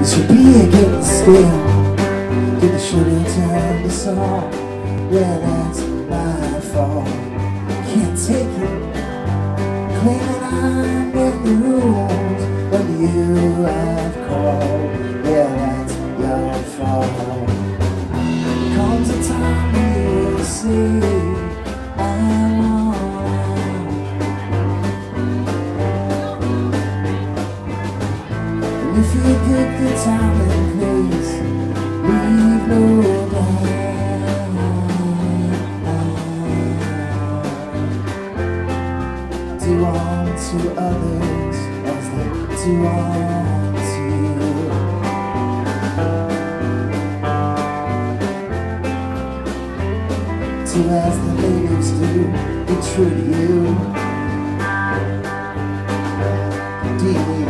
This would be getting stale. Did the sugar turn to salt? Well, that's my fault. Can't take it, claiming I'm in the rules when you have called. Yeah, that's your fault. Comes a time when you will see I'm all out. And if you pick the time and place, leave no doubt. Do unto others as they do unto you. Do as the natives do, be true to you. Deeply.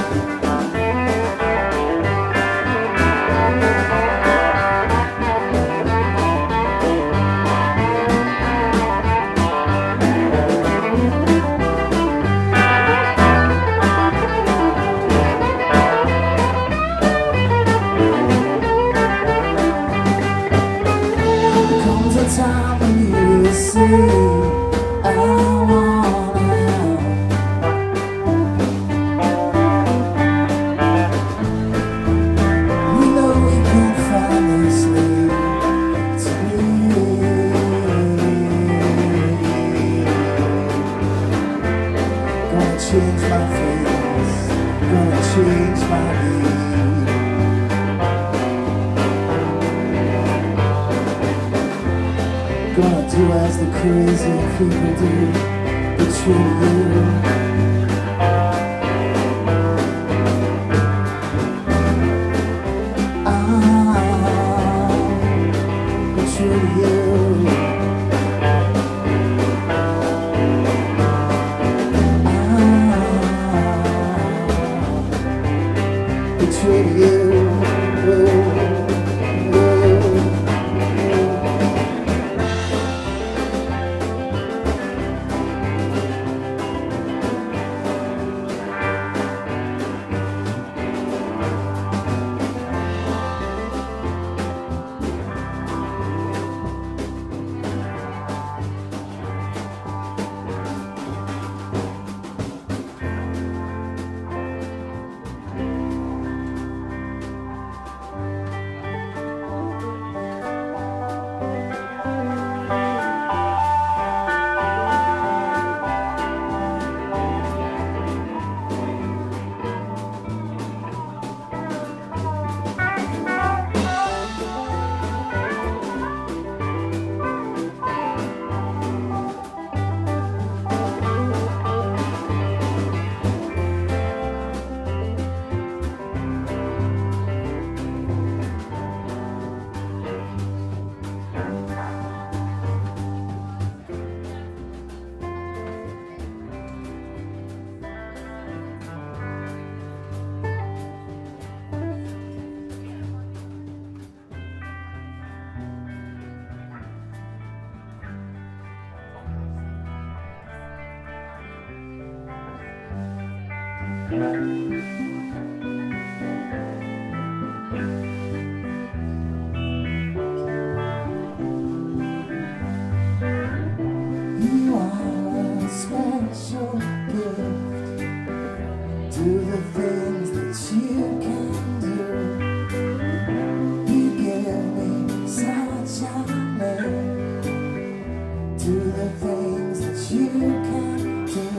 Time when you will see I want out. We know we can't find this way to be. Gonna change my face, gonna change my name. Gonna do as the crazy people do, be true to you. Be true to you. Be true to you. You are a special gift. Do the things that you can do. You give me such a name. Do the things that you can do.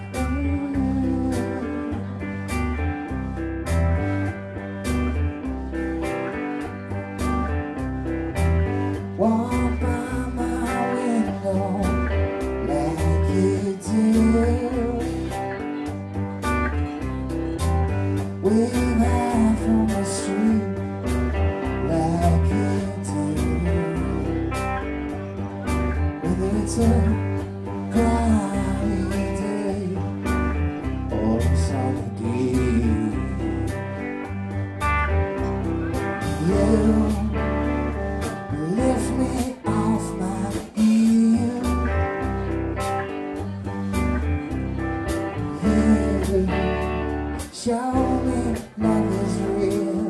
Walk by my window like you do. Wave out from the street like you do. Whether it's a cloudy day or a sunny day, you lift me off my heel. You show me love is real.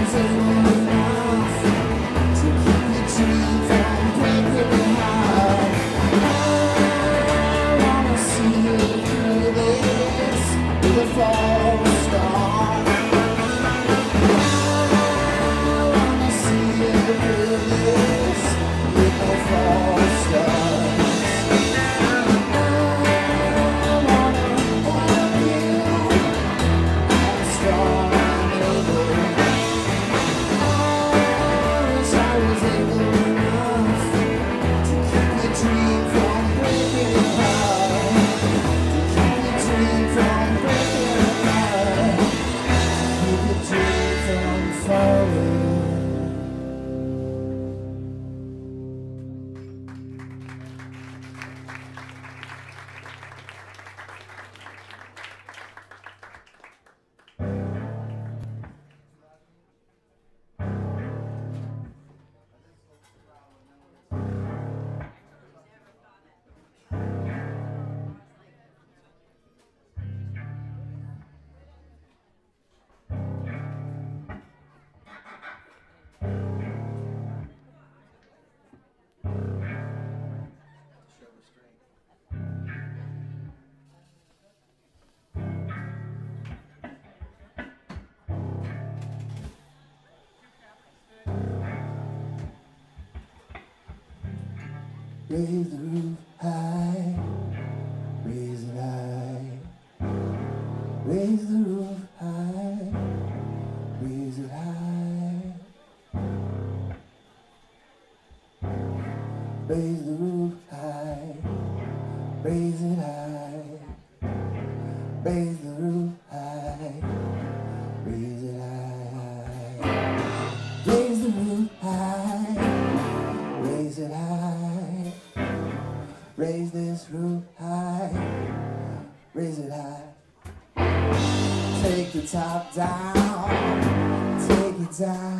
was able enough to keep your dream from breaking your heart. I wanna see you through this with a false start. I wanna see you through this with no false start. Raise the roof high, raise it high. Raise the roof high, raise it high. Raise the roof high, raise it high. Raise the roof high, raise it high. Raise the roof high, raise it high. Raise this roof high, raise it high. Take the top down, take it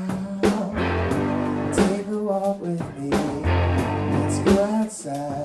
down. Take a walk with me, let's go outside.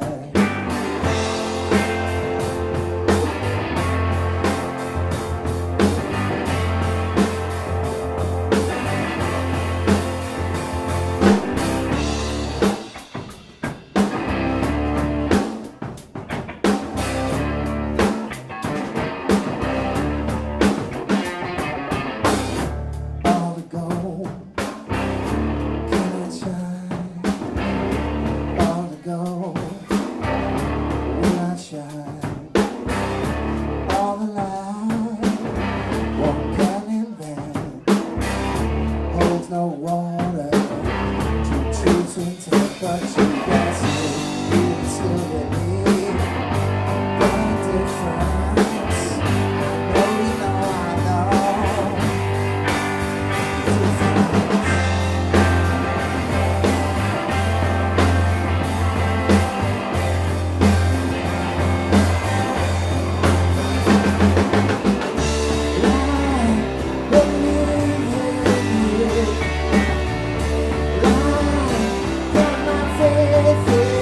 No water to choose into, but you guess you still get me. The difference, oh you know I know the difference. I believe in you.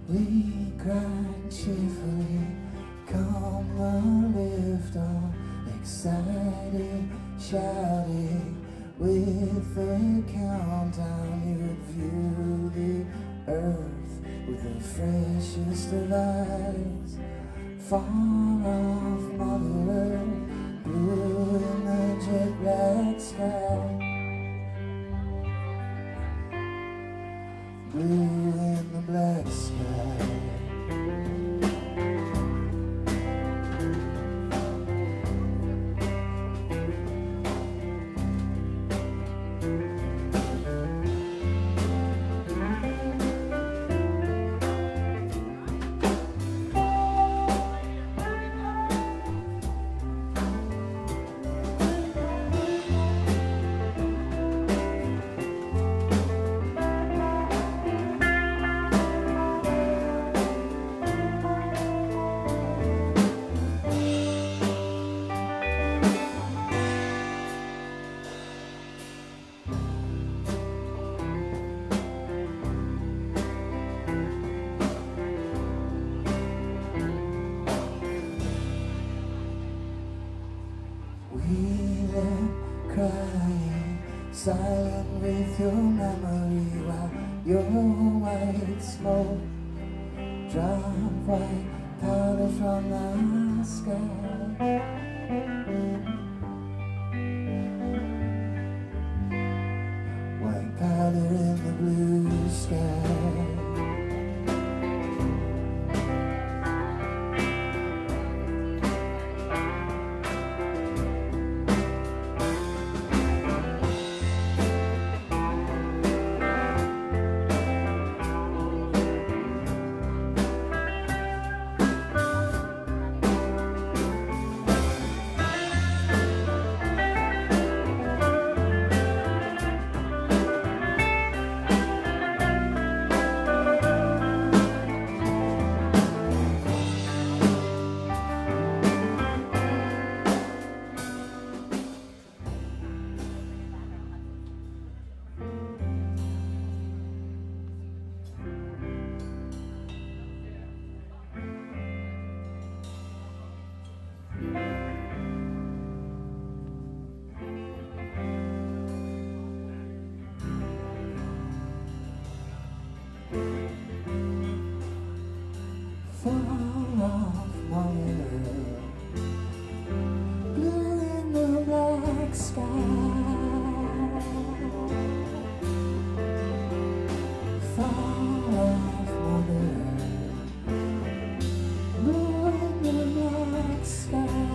We grind cheerfully, come on, lift on, excited, shouting. With the countdown, you would view the earth with the freshest of eyes. Far off Mother Earth, blue in the jet black sky. Blue in the black sky. Crying, silent with your memory, while your white smoke drop white powder from the sky. White powder in the blue sky. Far off Mother Earth, blue in the black sky. Far off Mother Earth, blue in the black sky.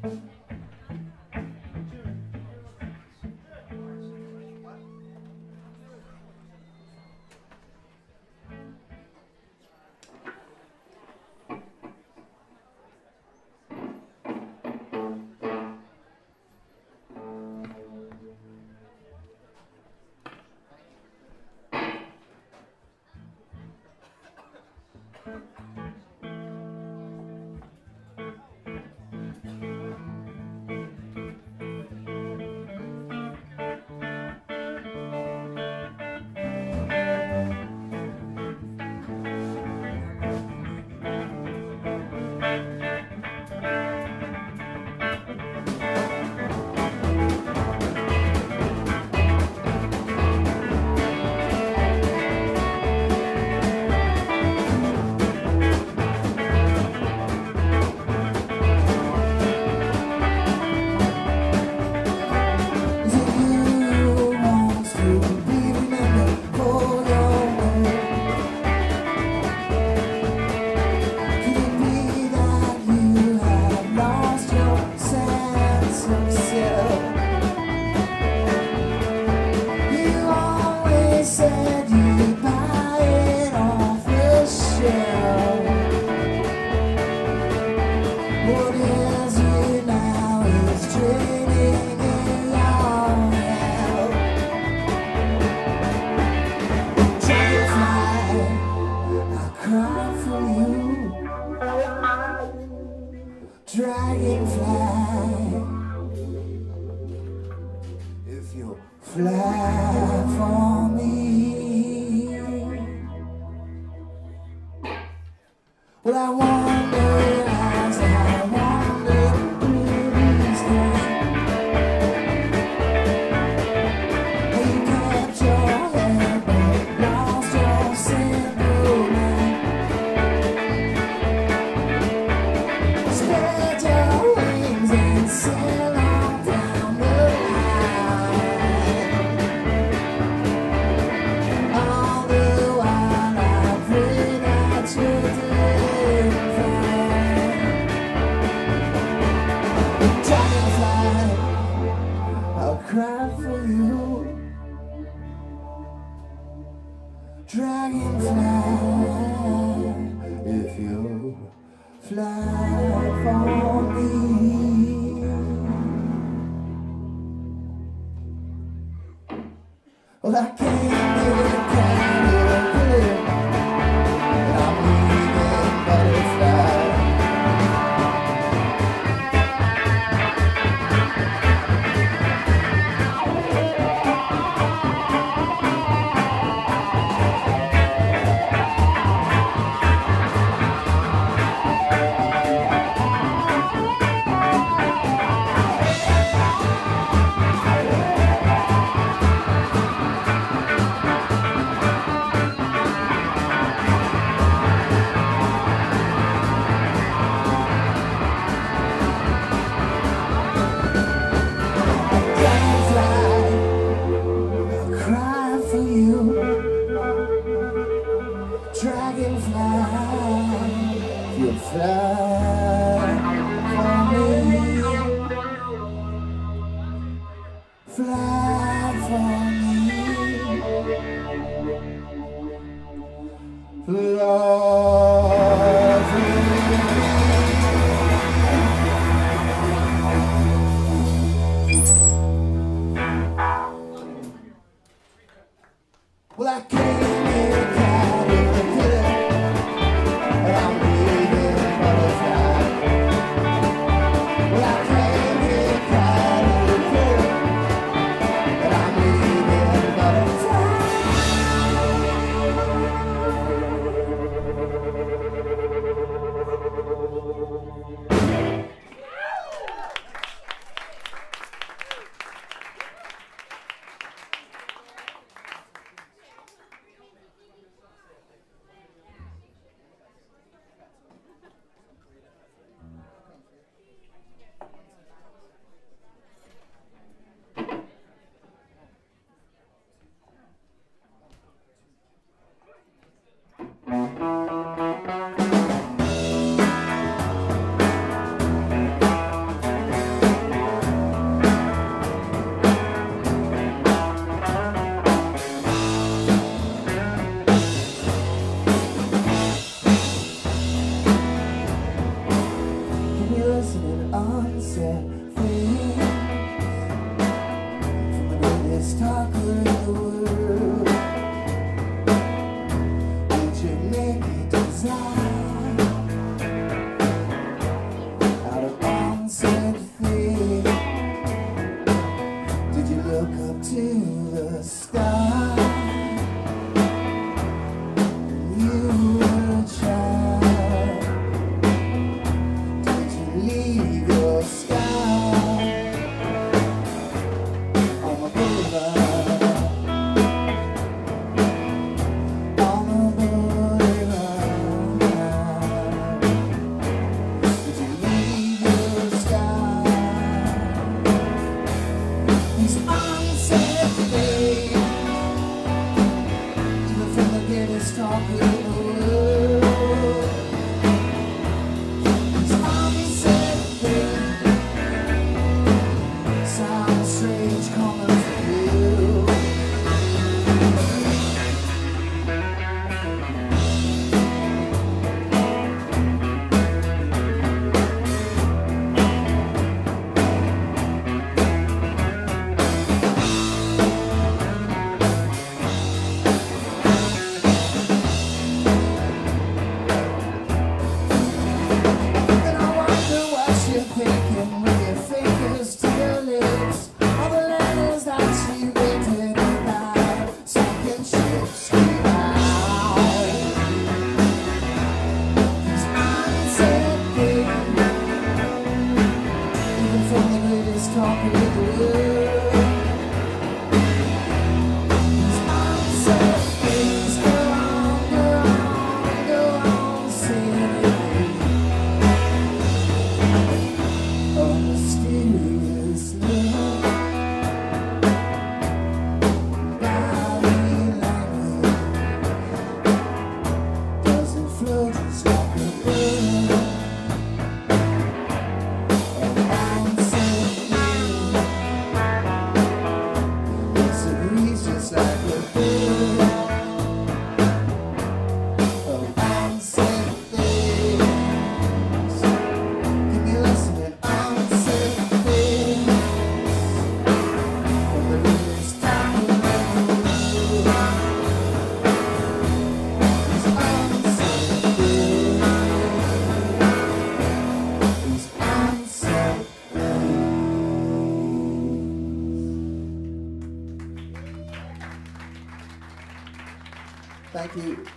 Dragonfly, if you fly for me, well, I wonder as I wander through these days, how you kept your head but lost your simple mind. Spread your wings and sail on down the line. All the while I pray that you're doing fine. Dragonfly, I'll cry for you. Dragonfly, if you fly for me. Well, I can't get caterpillar, and I'm leaving butterfly. Dragonfly, you fly for me, fly for me, fly for me. Well, I came in a caterpillar, and I'm leaving butterfly.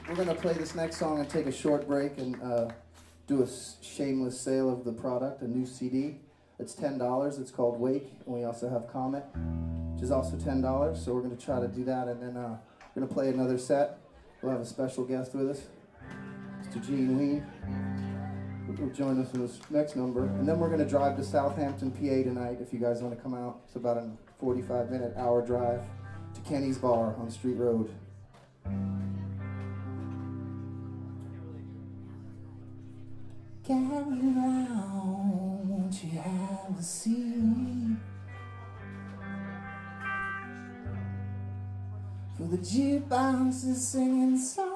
We're going to play this next song and take a short break and do a shameless sale of the product, a new CD. It's $10. It's called Wake, and we also have Comet, which is also $10. So we're going to try to do that, and then we're going to play another set. We'll have a special guest with us, Mr. Gene Ween, who will join us in this next number. And then we're going to drive to Southampton, PA tonight, if you guys want to come out. It's about a 45-minute, hour drive to Kenny's Bar on Street Road. Gather round, won't you have a seat? For the jukebox is singing songs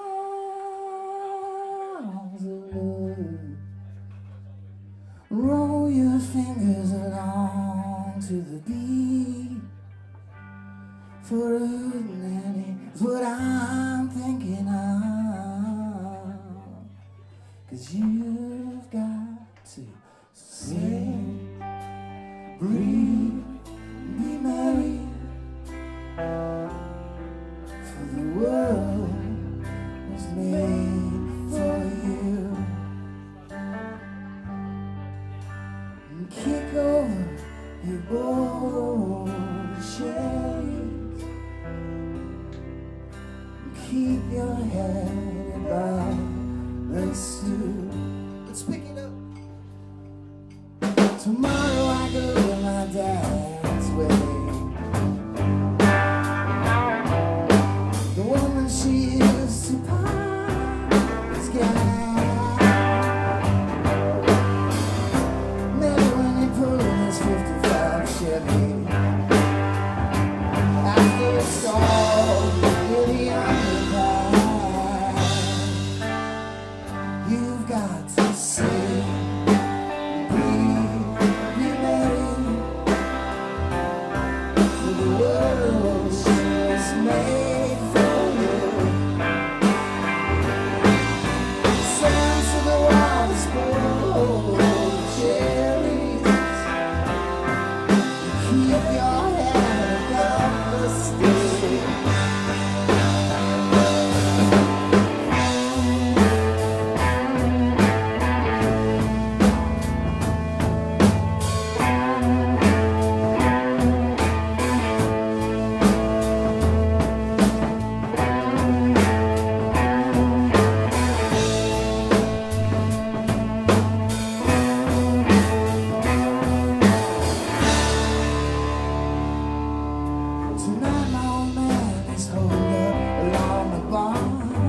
of love. Roll your fingers along to the beat. For a hootenanny is what I'm thinking of. 'Cause you've got to sing, breathe, be merry. For the world was made for you. And kick over your bold shades. And keep your head about the stew. Let's pick it up. Tomorrow I go to my dad's wedding. The woman she used to pie is gone. Met her when he pulled in his 55 Chevy. After it's all really underlined, you've got to sing, breathe, be merry. For the world was made for you. Sounds of the wild spoiled cherries. Keep your head above the stairs. Tonight my old man is holed up along the bar.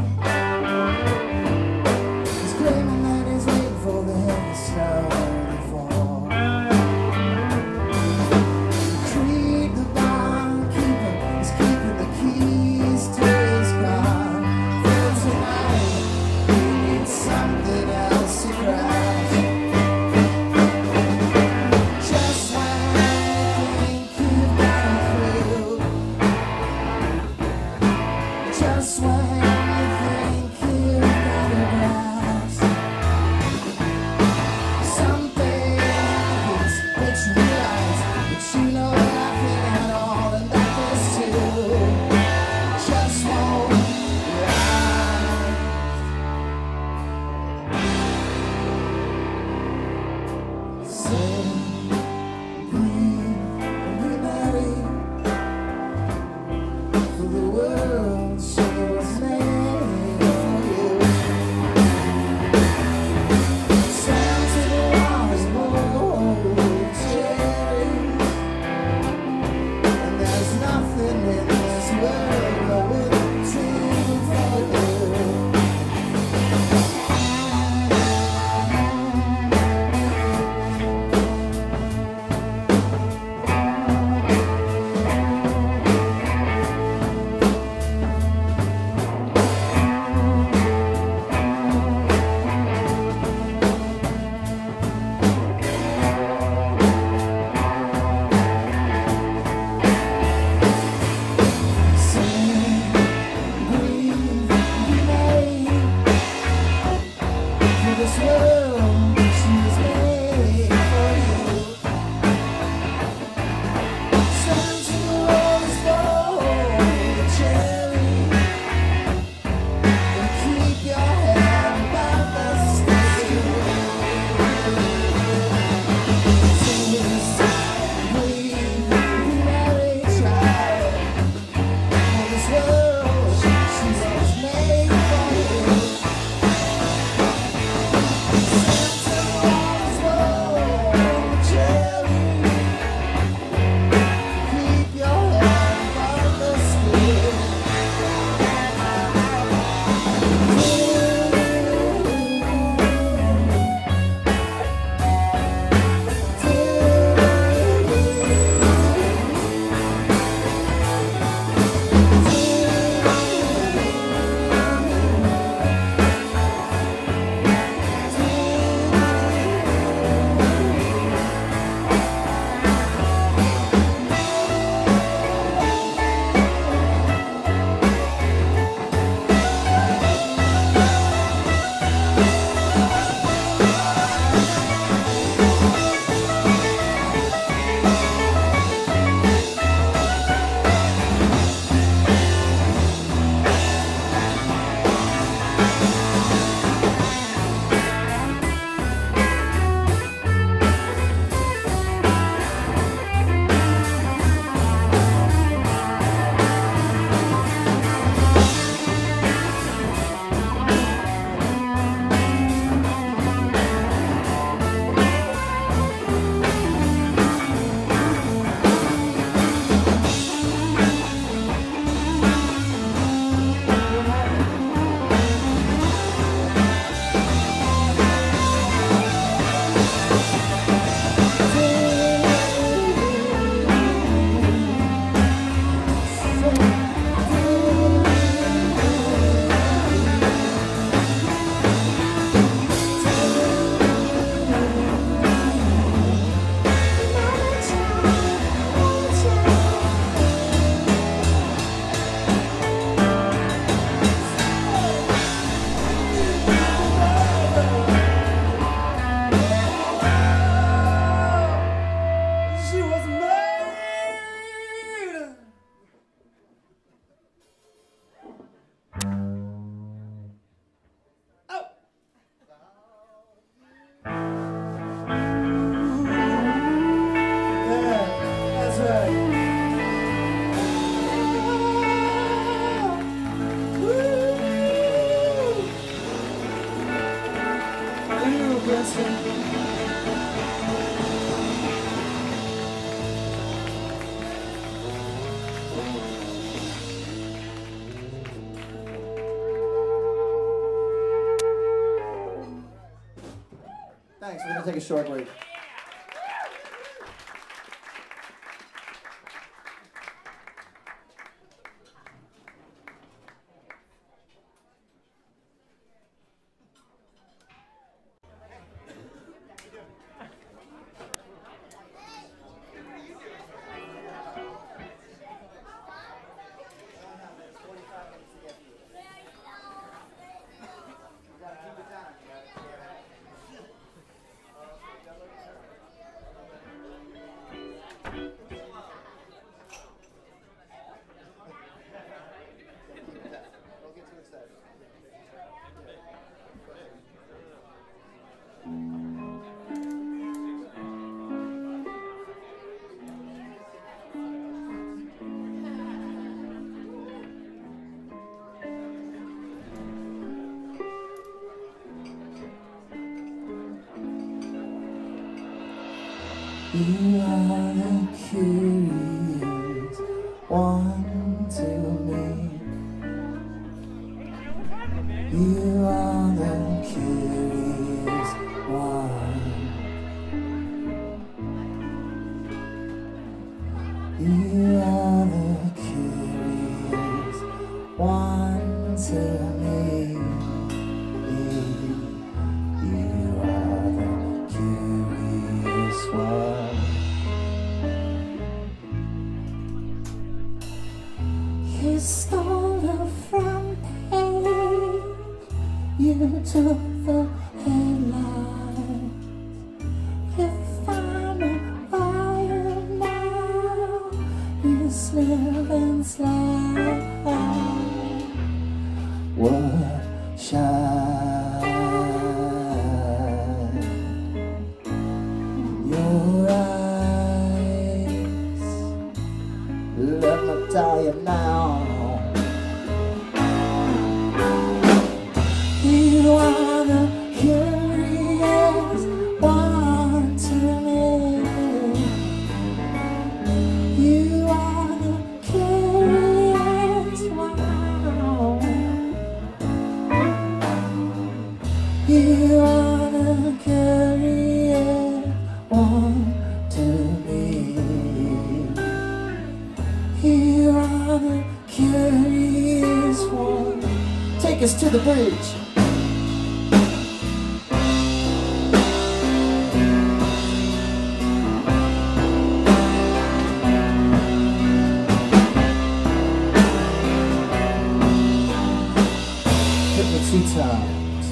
He's claiming that he's waiting for the heavy snow to fall. Creed, the barkeeper, is keeping the keys to his car. For tonight he needs something else to cry. Just when you think you've got him through, just when you think you've got it right, something happens that you realize that you know nothing at all, and that this too just won't last. Sing, breathe, and be merry. For the world she was made for you. Sounds of the wildest bold cherries. And there's nothing in this world I wouldn't do for you. Sing, breathe, be merry. For this world she was made for you. Sounds of the rose bold cherry. And keep dancing. Thanks, we're gonna take a short break. You are the curious one to me. You are the curious one. You are the curious one to me. You are the curious one. You stole the front page, you took the headline. You found a fire now, you slip and slide. What shine? Your eyes, let me tell you now. You are the curious one to me. You are the curious one. You are the curious one to me. You are the curious one. Take us to the bridge. Hit me 2 times.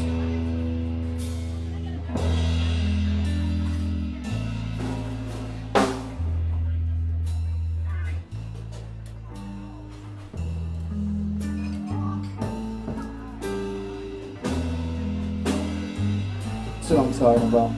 That's what I'm talking about.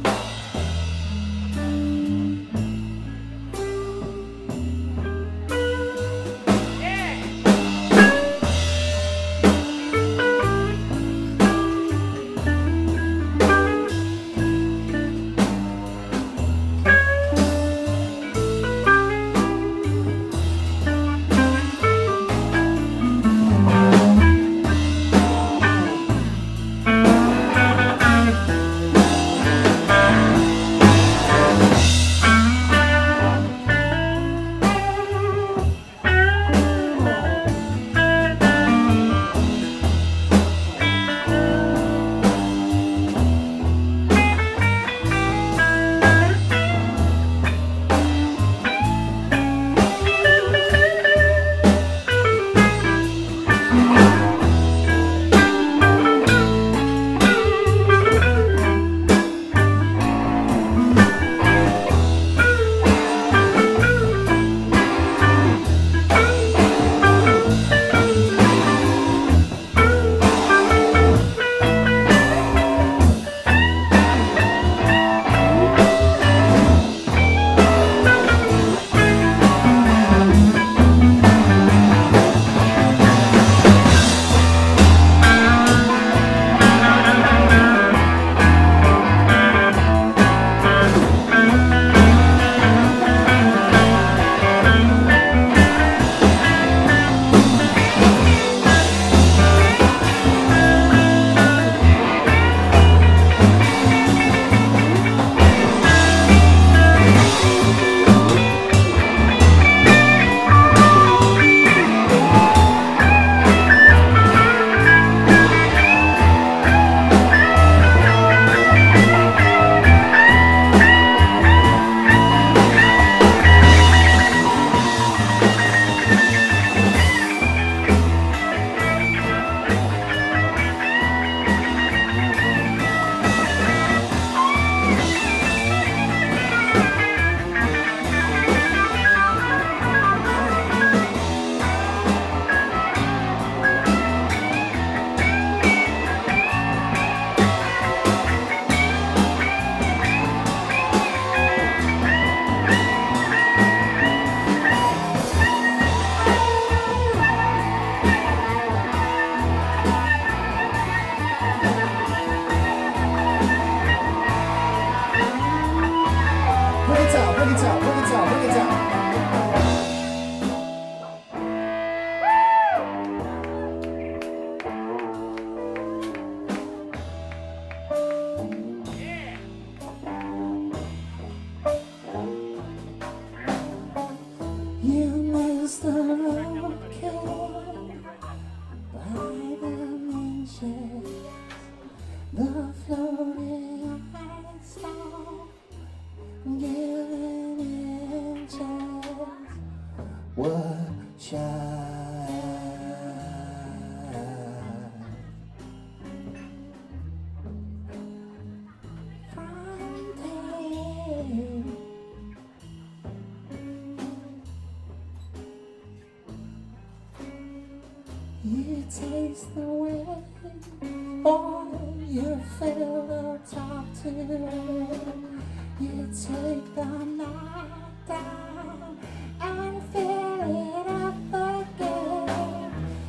chase the wind, or you fill the top two. You take the night down and fill it up again.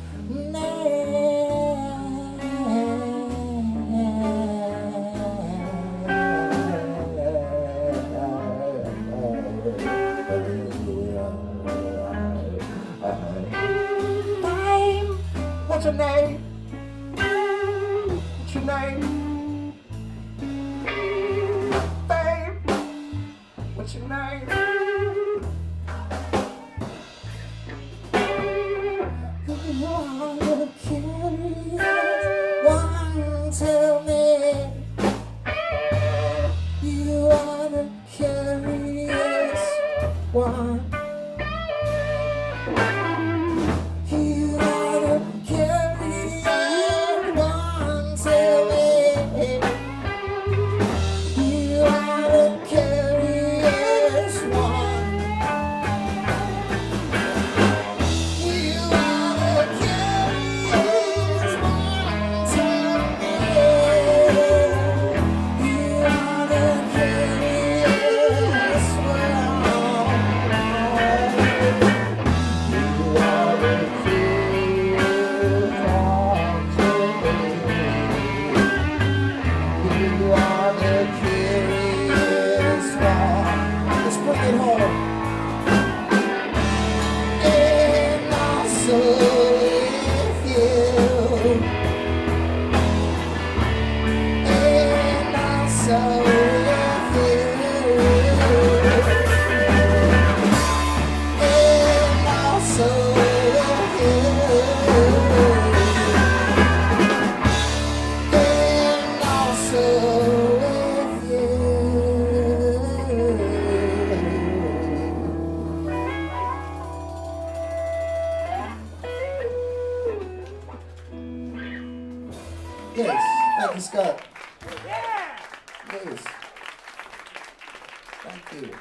What's your name? What's your name? Babe, what's your name? You are the curious one, tell me. You are the curious one. Yes, thank you, Scott. Yeah. Yes. Thank you.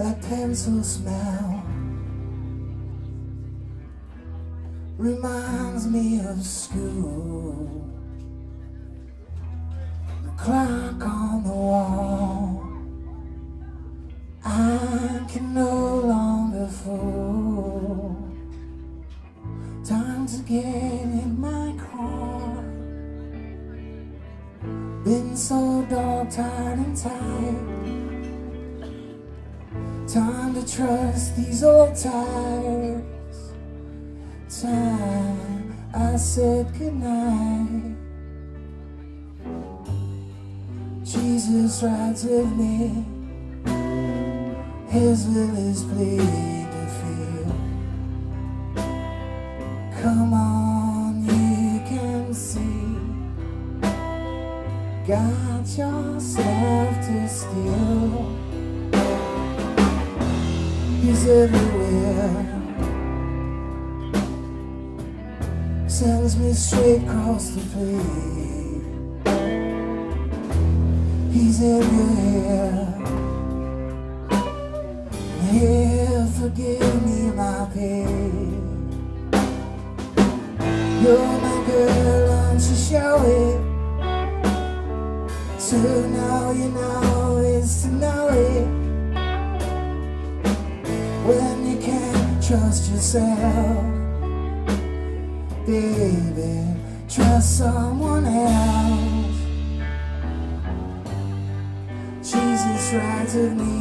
that pencil smell reminds me of school. The clock on the wall, I can no longer fool. Time to get in my car. Been so dog-tired and tired. Time to trust these old tires. Time I said goodnight. Jesus rides with me. His will is plain to feel. Come on, you can see. Got yourself to steal. He's everywhere. Sends me straight across the plate. He's everywhere. He'll forgive me my pain. You're my girl, don't you show it. To know you know is to know it. When you can't trust yourself, baby, trust someone else. Jesus rides with me.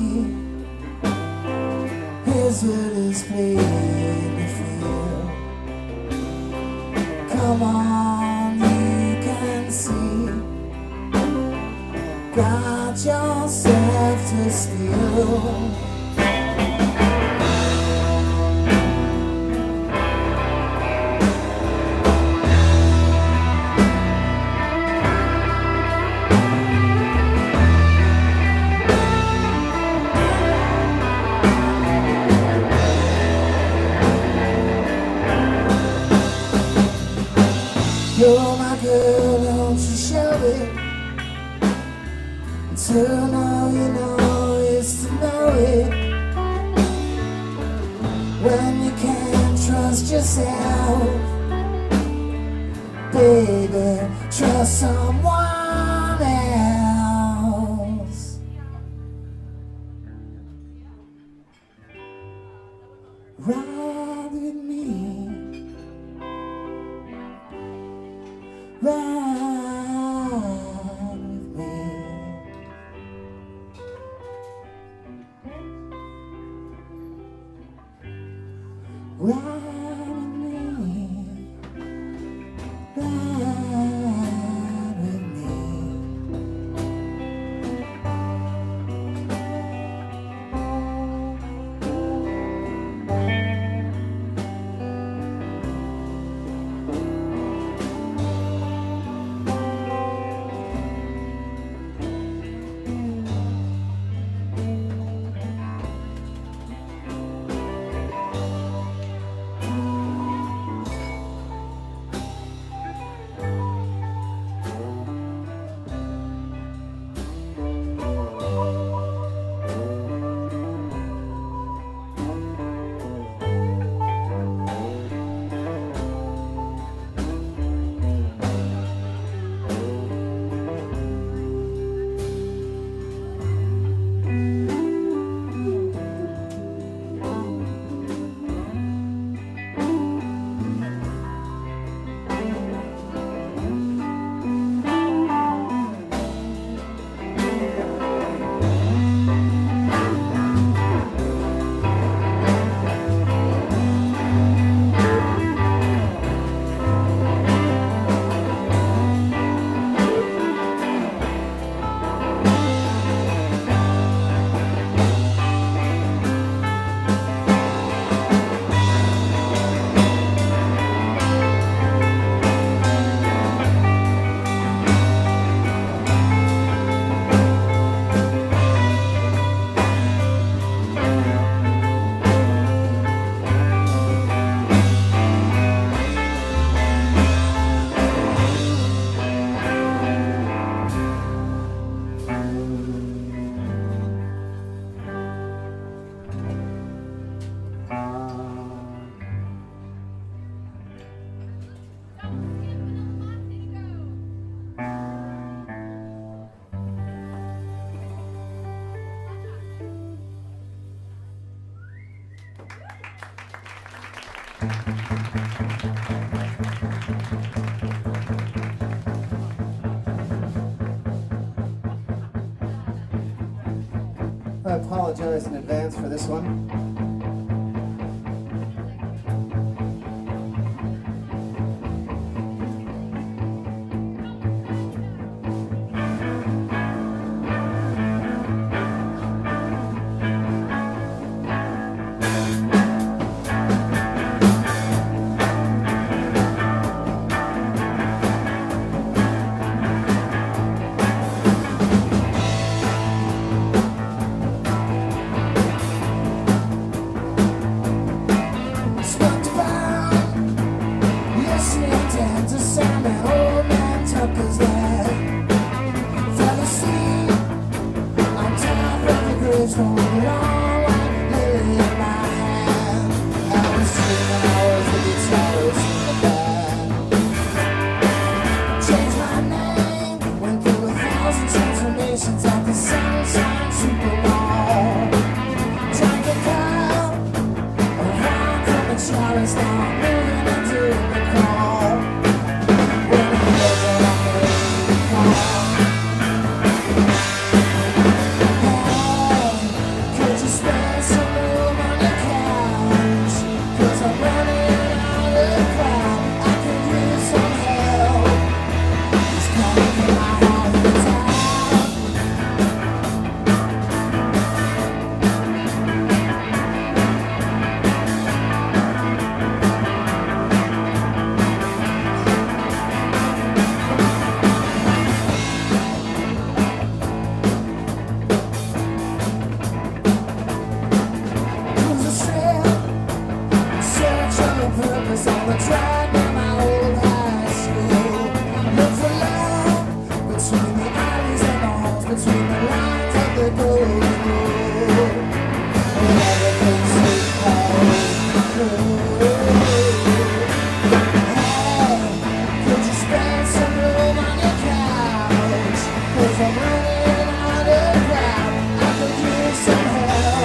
His will is plain to feel. Come on, you can see. Got yourself to steal. You're my girl, don't you show it. To know you know is to know it. When you can't trust yourself, baby, trust someone else. Ride with me. Ride with me. Ride with me. Ride with me. apologize in advance for this one.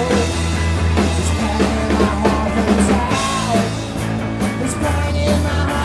In my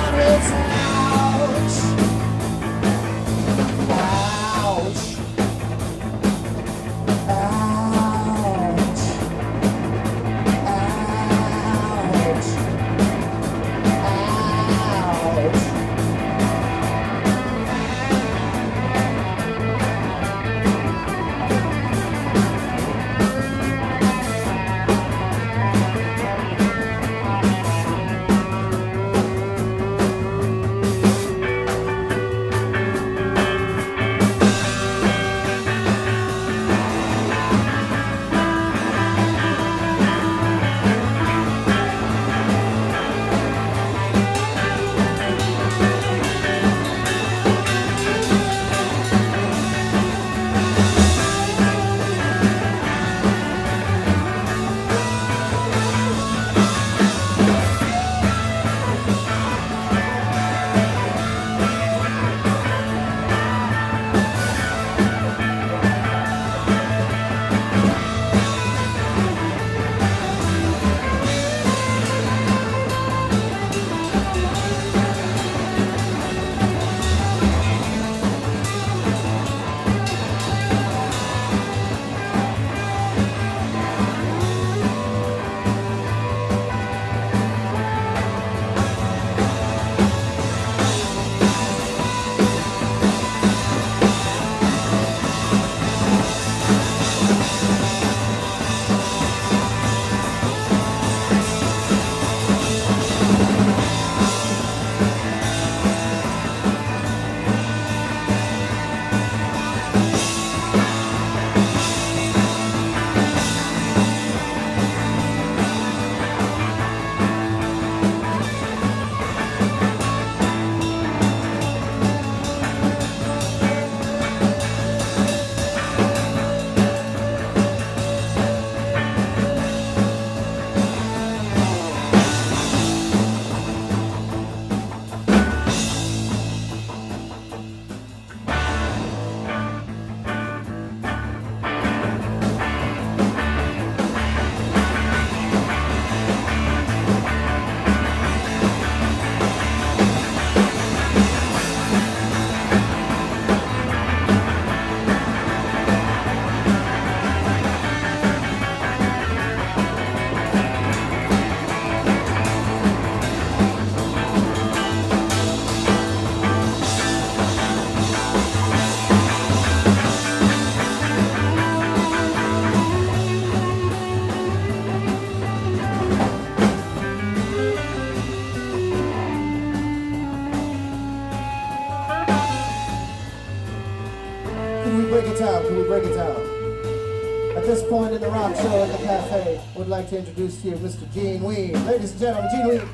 break it down? Can we break it down? At this point in the rock show at the cafe, I would like to introduce to you Mr. Gene Ween. Ladies and gentlemen, Gene Ween.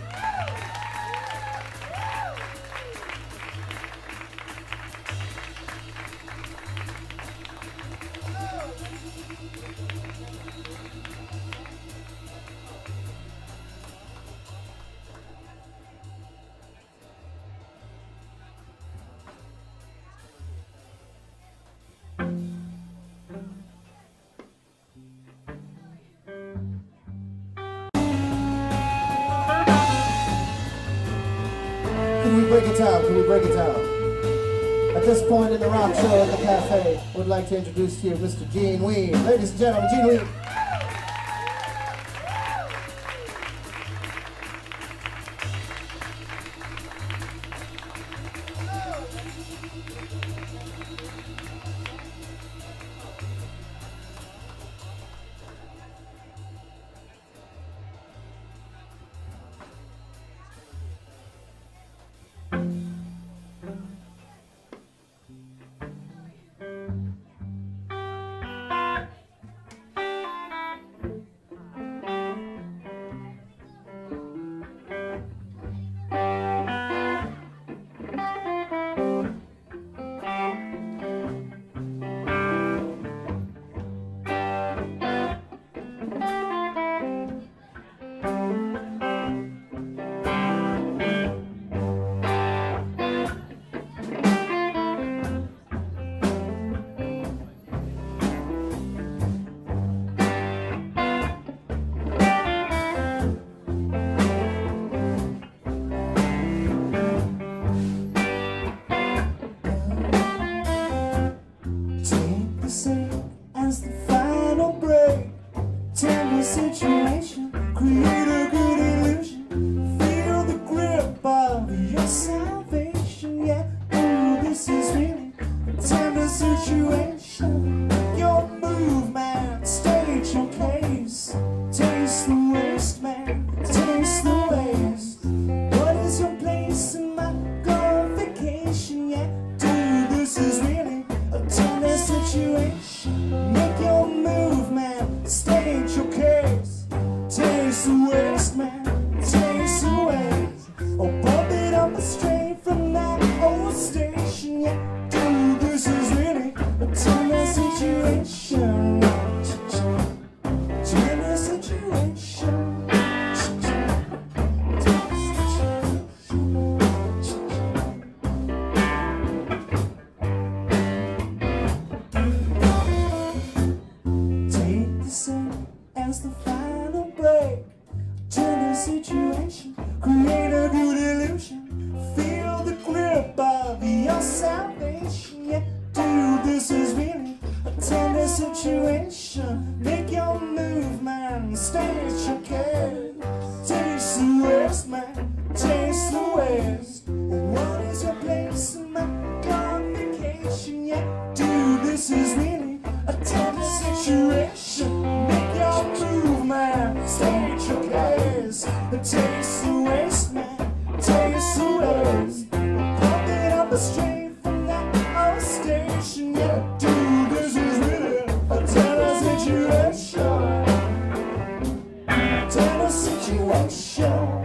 Can we break it down? Can we break it down? At this point in the rock show at the cafe, I would like to introduce to you Mr. Gene Ween. Ladies and gentlemen, Gene Ween. As the final break, tell the situation, create a good illusion, feel the grip of your salvation. Yeah, ooh, this is really a tender situation. Your move, man, state your case, taste the waste, man, taste the waste. What is your place in my glorification? Yeah, dude, this is really a tender situation. Make your move, man, state your case, taste the waste, man, taste the waste. Oh, bump it up straight from that old station. Yeah, dude, this is really a tender situation. Tender situation. As the final break, turn the situation, create a good illusion, feel the grip of your salvation. Yeah, dude, this is really a tender situation. Make your move, man, state your case, taste the waste, man, taste the waste. What is your place in my glorification? Yeah, dude, this is really a tender situation. Move, man, state your case, taste the waste, man, taste the waste. Pump it up straight from that old station. Yeah, dude, this is really a tender situation. Tender situation.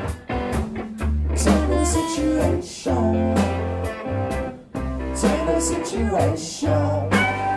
Tender situation. Tender situation.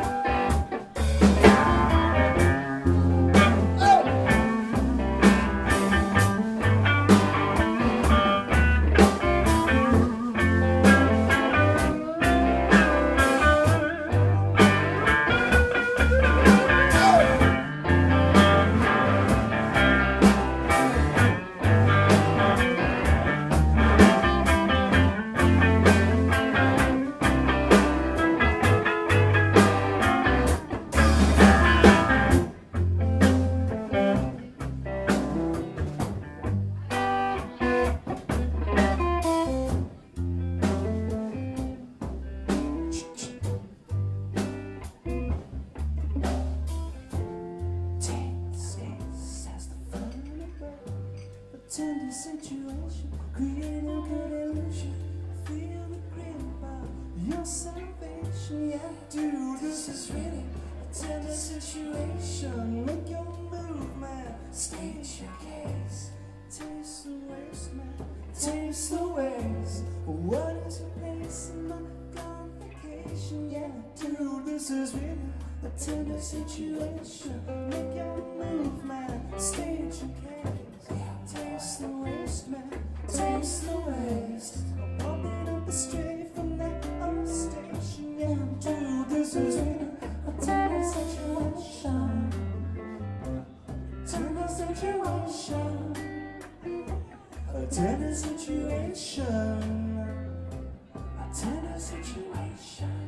Tender situation, create a good illusion, feel the grip of your salvation. vacation, yeah, dude, this is really a tender situation. Make your move, man, state your case. Taste the waste, man, taste the waste. What is your place in my vacation, yeah, dude, this is really a tender situation. Make your move, man, state your case. Taste the waste, man, taste the waste. I'm bumping up the street from that old station, yeah, dude, this is really a tender situation. Tender situation. A tender situation. A tender situation.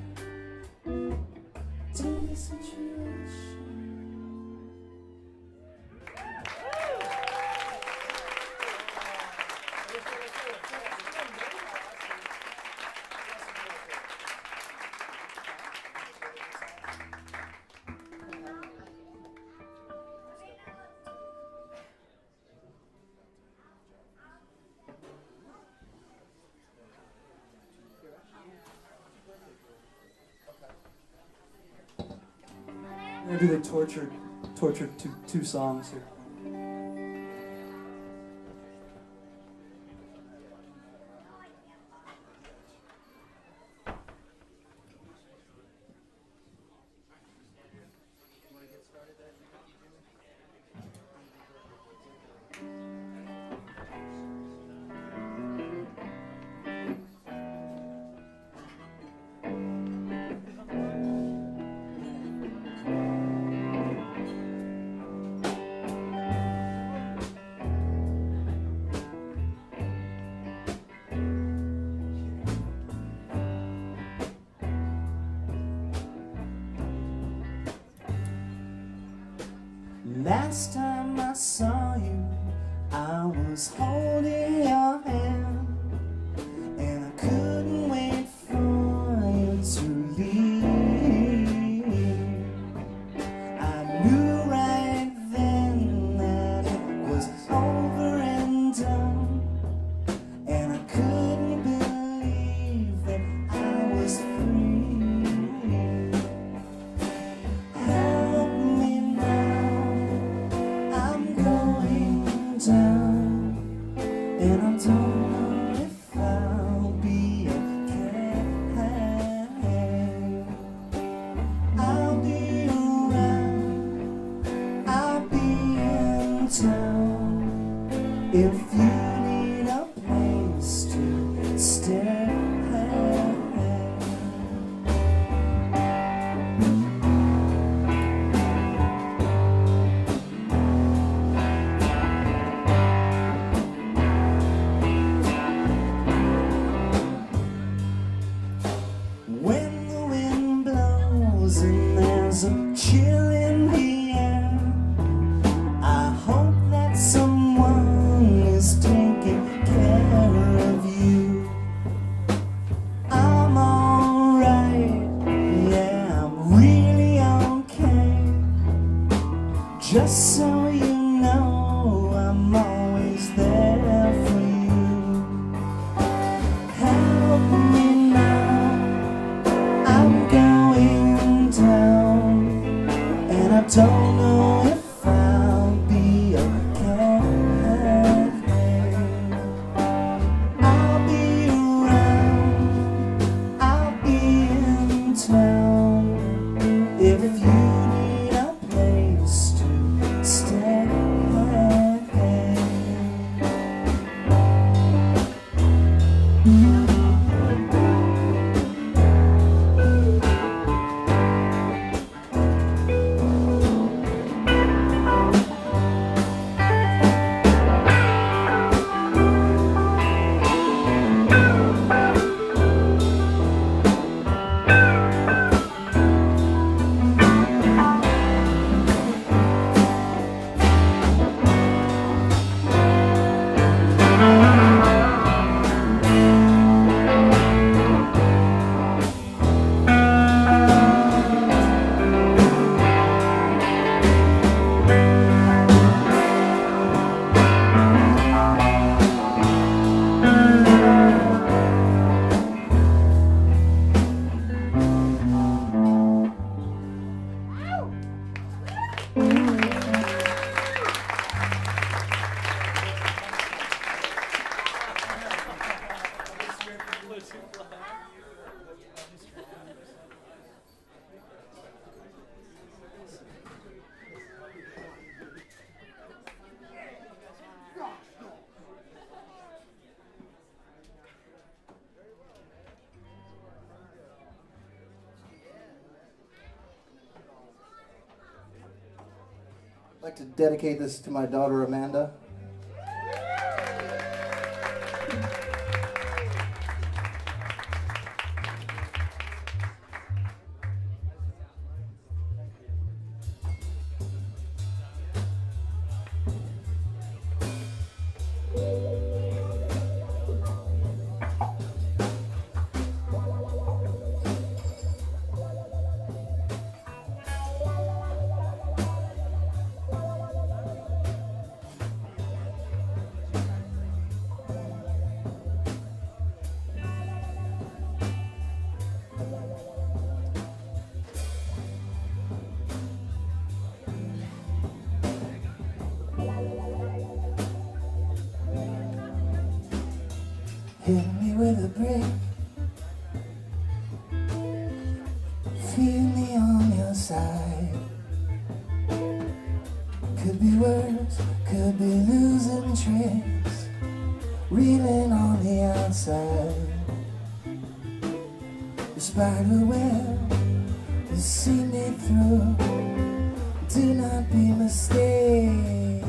Tender situation. I'm gonna do the tortured two songs here. Last time I saw you, I was holding your hand, and I couldn't wait for you to leave. I knew right then that it was over and done, and I couldn't believe that I was free. Help me now, I'm going down, and I don't know if I'll be okay. I'll be around, I'll be in town, if you need a place to stay. When the wind blows and there's a chill in the air, I hope that someone is taking care of you. I'm alright, yeah, I'm really okay. Just so you know, I'm always there for you. Help me now, I'm going down, and I don't know if I'll be okay. I'll be around, I'll be in town, if you need a place to stay. I'd like to dedicate this to my daughter Amanda. Hit me with a brick, feel me on your side. Could be worse, could be losing tricks, reeling on the outside. The spider web will see me through, do not be mistaken.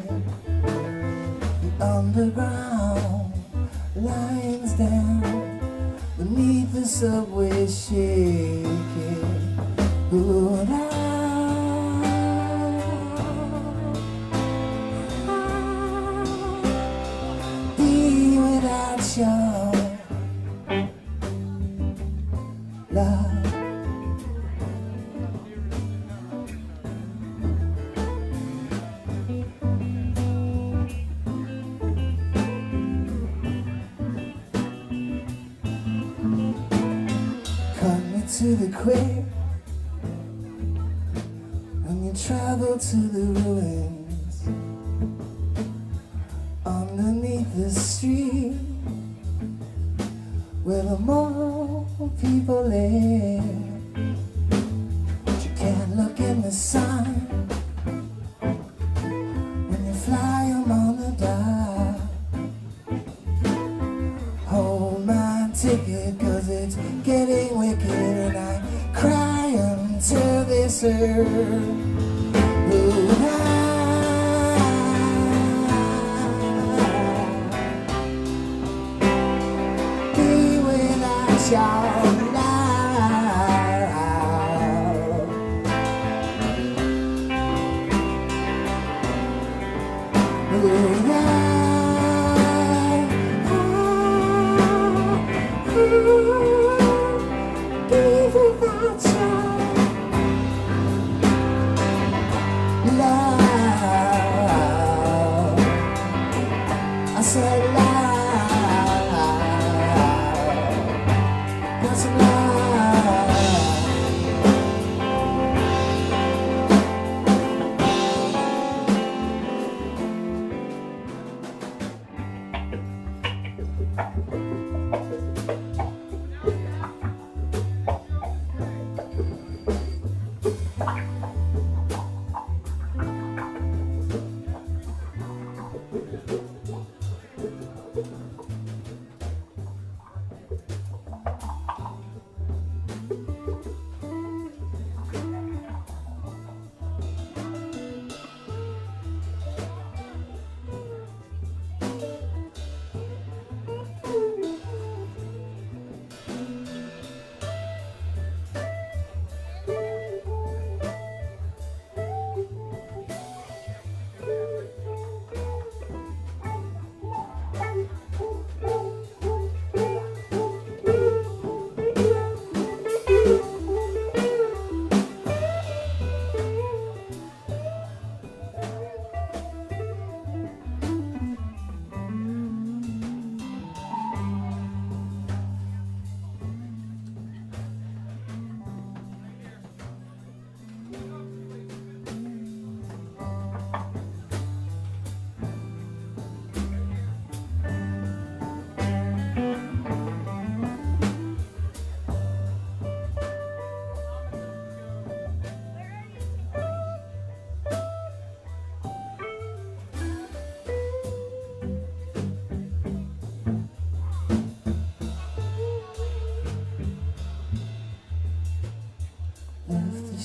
The underground lines down beneath the subway shaking. Would I be without your love? To the quick, when you travel to the ruins underneath the street where the more people live. But you can't look in the sun when you fly among the dark. Hold my ticket, 'cause it's getting wicked, and I cry until this earth. Would I be without your love? Would I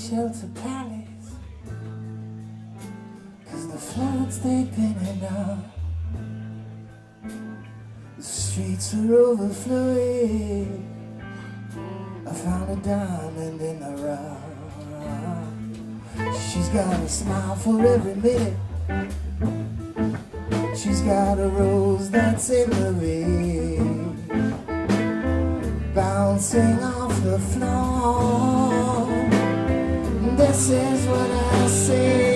shelter palace, 'cause the floods they've been enough. The streets are overflowing. I found a diamond in the rough. She's got a smile for every minute. She's got a rose that's in the rain, bouncing off the floor. This is what I say.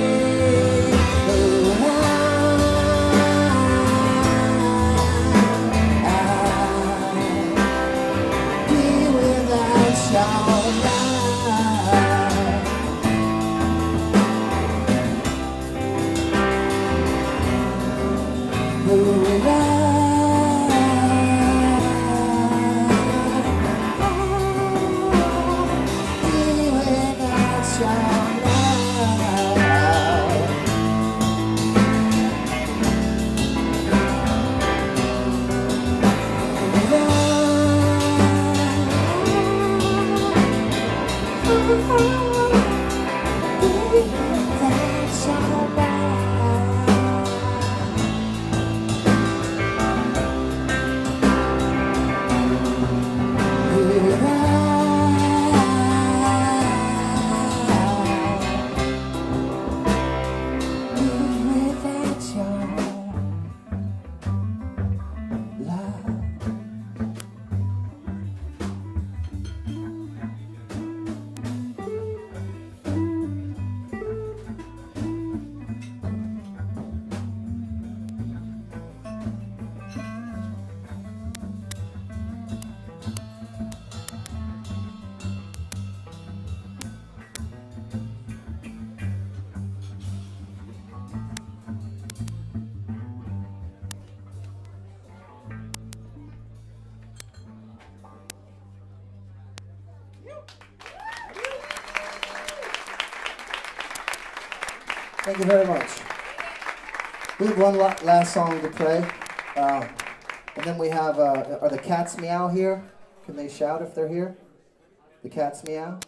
Thank you very much. We have one last song to play. And then we have, are the cats meow here? Can they shout if they're here? The cats meow?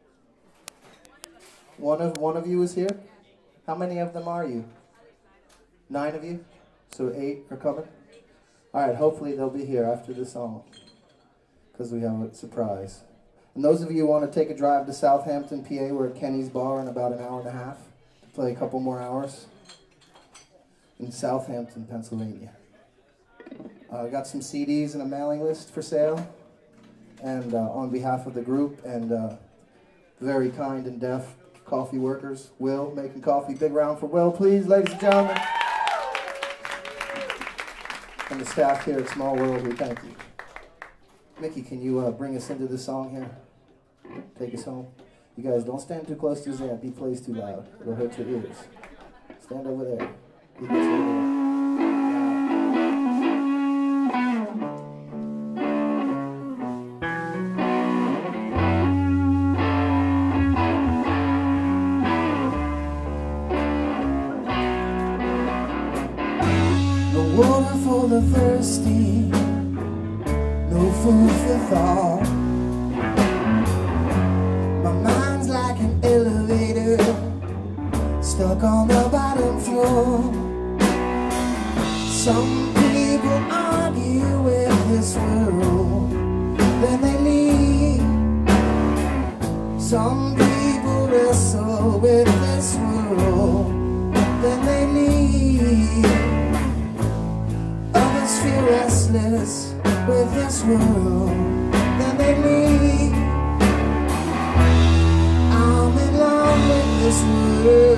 One of you is here? How many of them are you? 9 of you? So 8 are coming? Alright, hopefully they'll be here after the song, because we have a surprise. And those of you who want to take a drive to Southampton, PA, we're at Kenny's Bar in about an hour and a half. Play a couple more hours in Southampton, Pennsylvania. I got some CDs and a mailing list for sale, and on behalf of the group and very kind and deaf coffee workers, Will making coffee. Big round for Will, please, ladies and gentlemen. And the staff here at Small World, we thank you. Mickey, can you bring us into this song here? Take us home. You guys, don't stand too close to his amp. He plays too loud. It'll hurt your ears. Stand over there. He gets over there. No water for the thirsty, no food for thought. Stuck on the bottom floor. Some people argue with this world, then they leave. Some people wrestle with this world, then they leave. Others feel restless with this world, then they leave. I'm in love with this world.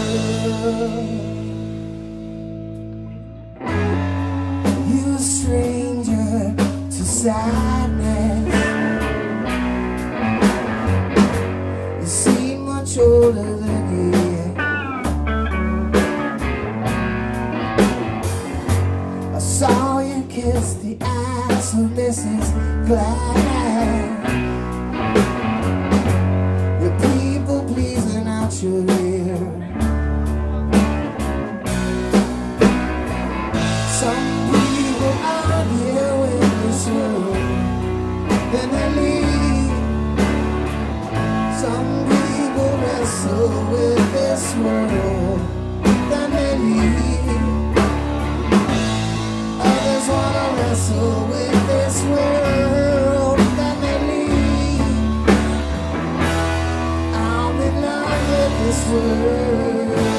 You a stranger to sadness. You seem much older than you. I saw you kiss the ass of Mrs. Glad. Your people pleasing out your ear. Some people argue with this world, then they leave. Some people battle with this world that they lead. I'm in love with this world.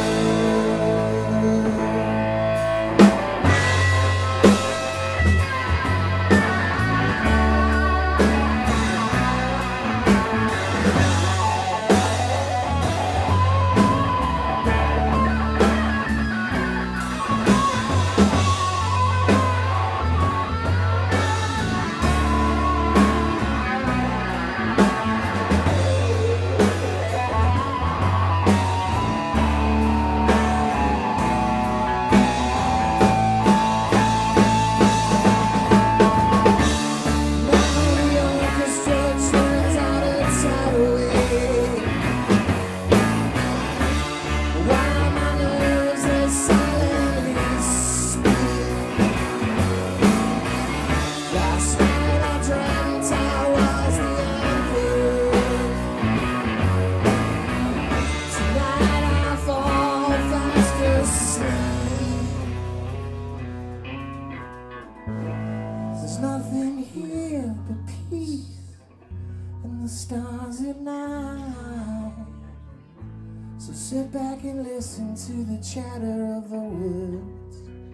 There's nothing here but peace and the stars at night. So sit back and listen to the chatter of the woods.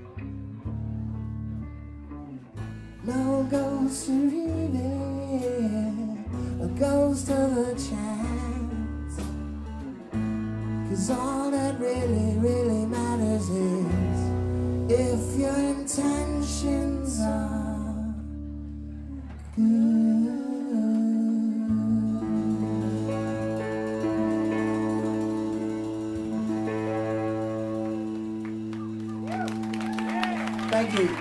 No ghost to read it, a ghost of a chance. 'Cause all that really matters is if your intentions are good. Thank you,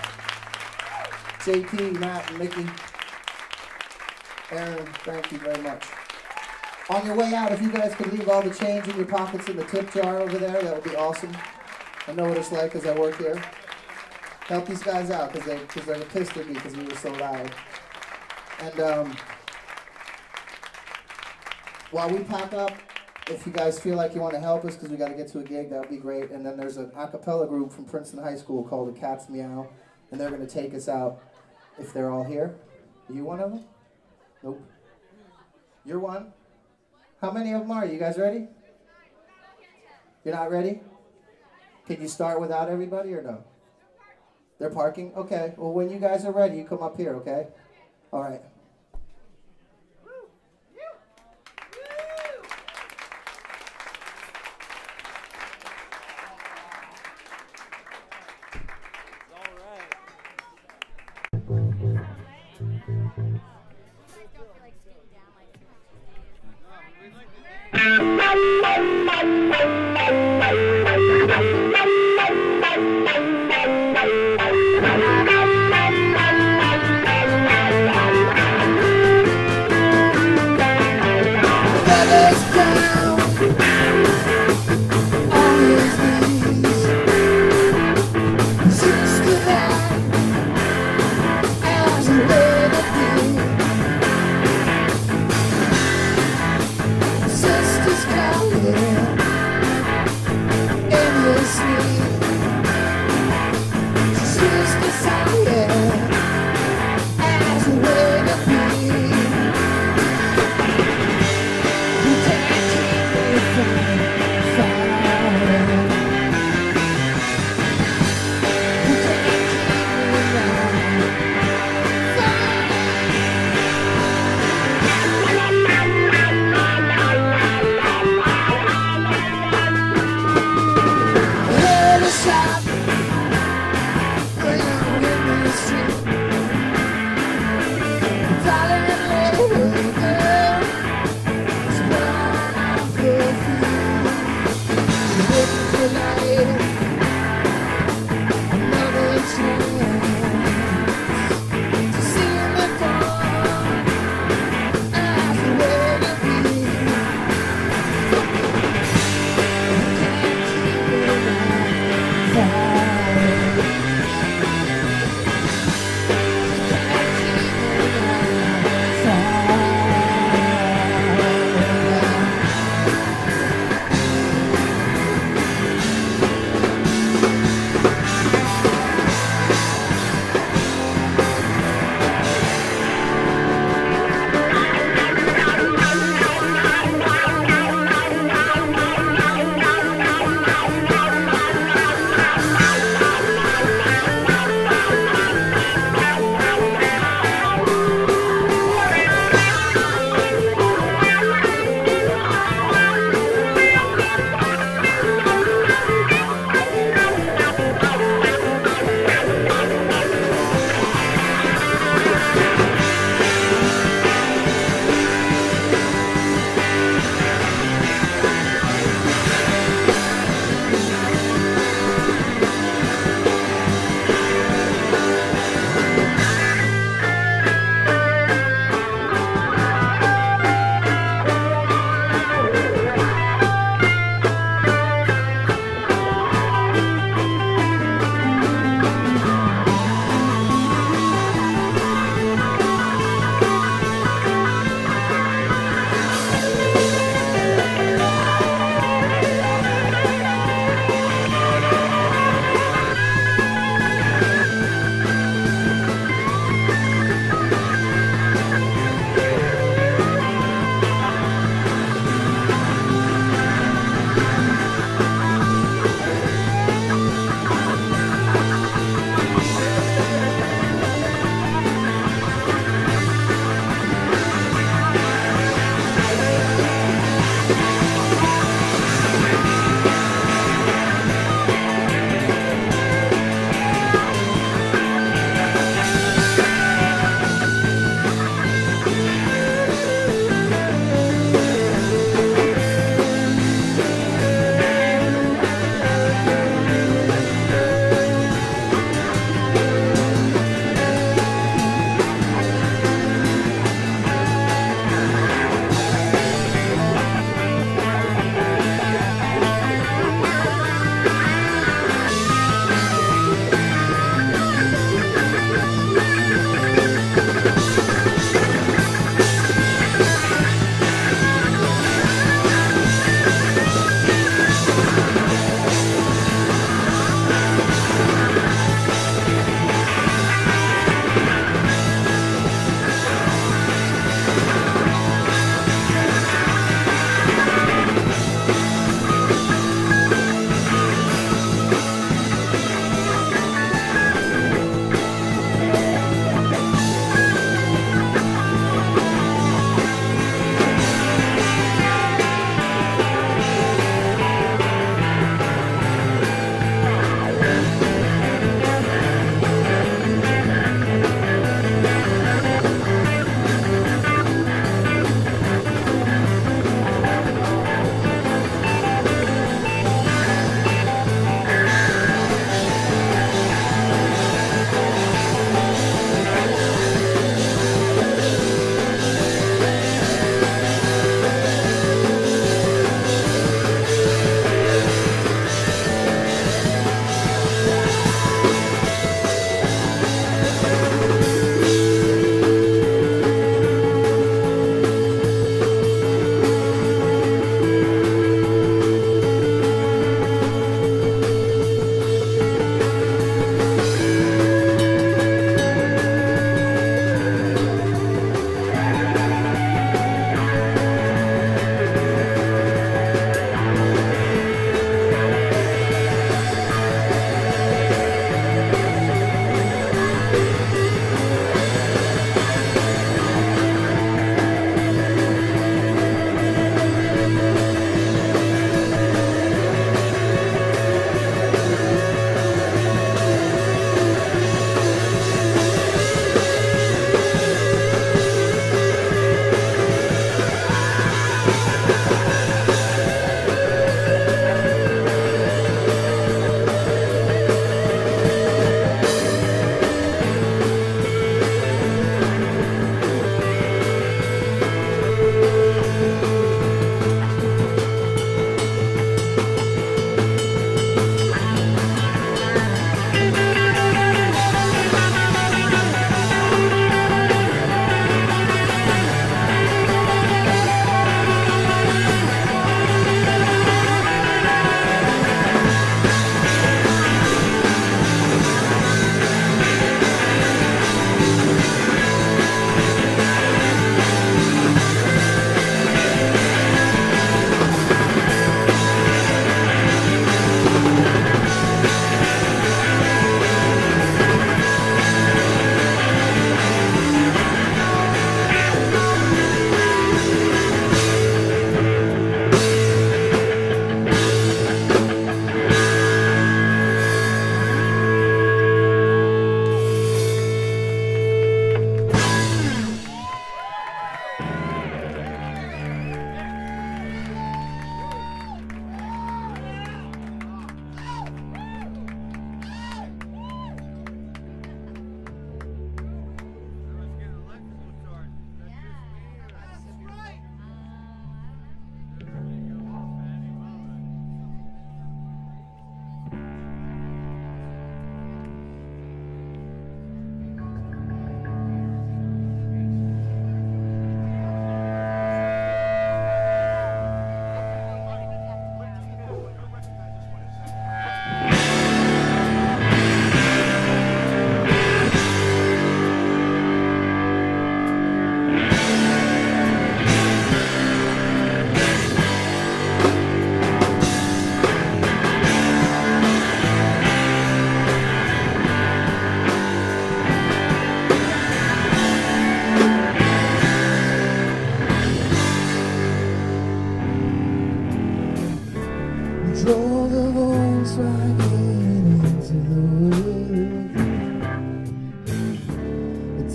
JP, Matt, and Mickey, Aaron, thank you very much. On your way out, if you guys could leave all the change in your pockets in the tip jar over there, that would be awesome. I know what it's like because I work here. Help these guys out because they're pissed at me because we were so loud. And while we pack up, if you guys feel like you want to help us because we got to get to a gig, that would be great. And then there's an a cappella group from Princeton High School called the Cats Meow, and they're going to take us out if they're all here. Are you one of them? Nope. You're one? How many of them are you? You guys ready? You're not ready? Can you start without everybody or no? They're parking? Okay. Well, when you guys are ready, you come up here, okay? All right.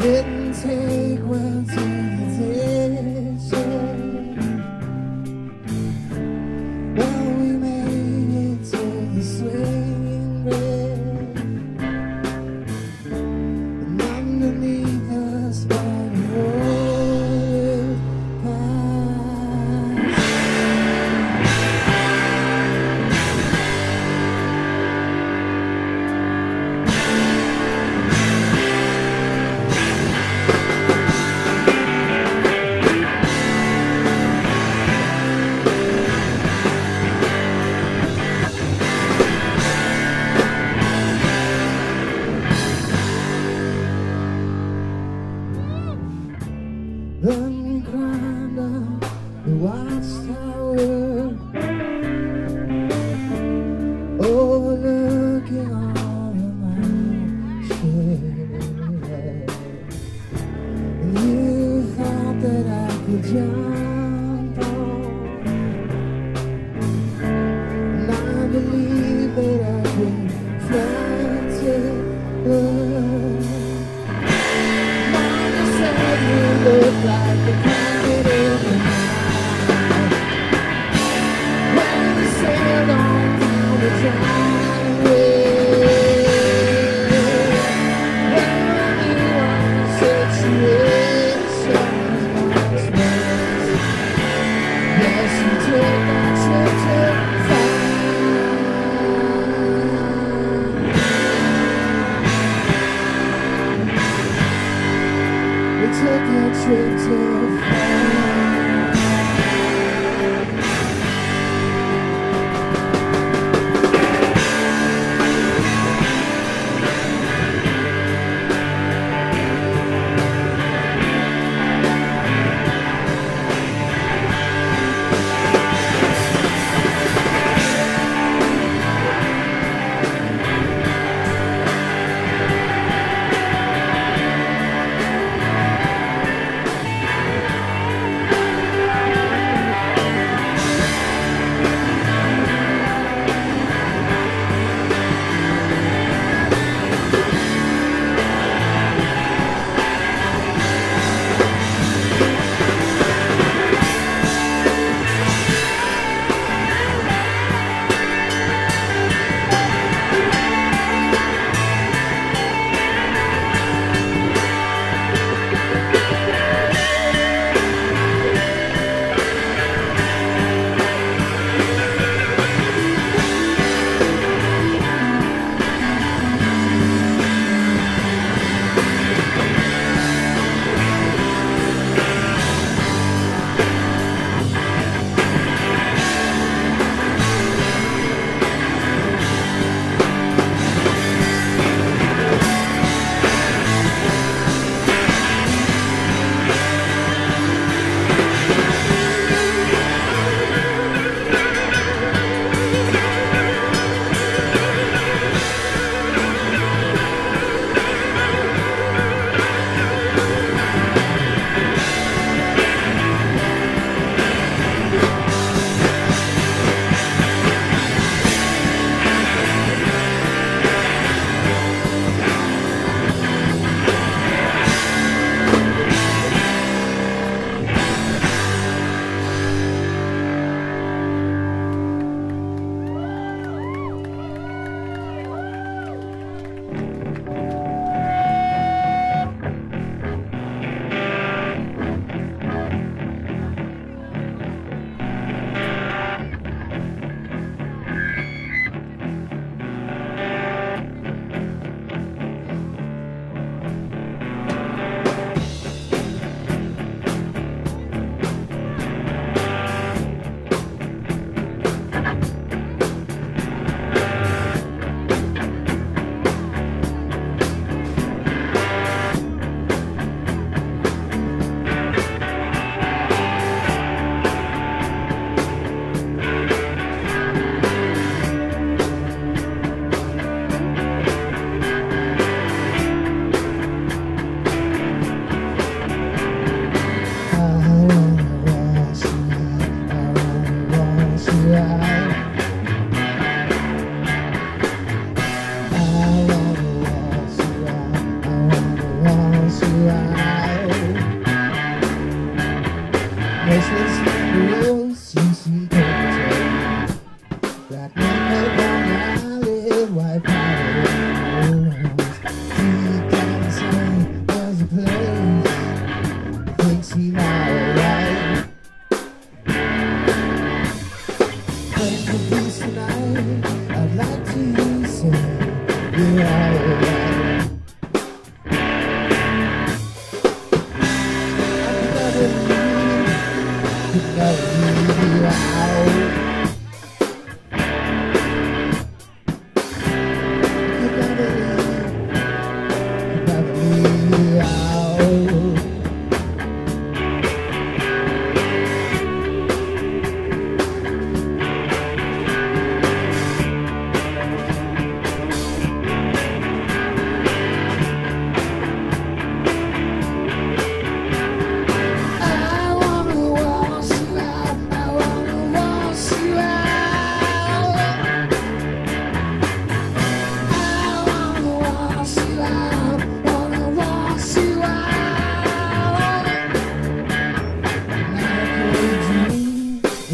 didn't take well to the dishes. Well, we made it to the swinging bed, and underneath us by the road passed. Then we climbed up the watchtower, overlooking all the mountains. And you thought that I could jump on, and I believed that I could fly to love. Mama said you look like the planet in the night. When we sailed on down the driveway, when I knew our situation was worse. Yes, you took that trip to find. We took a trip to find.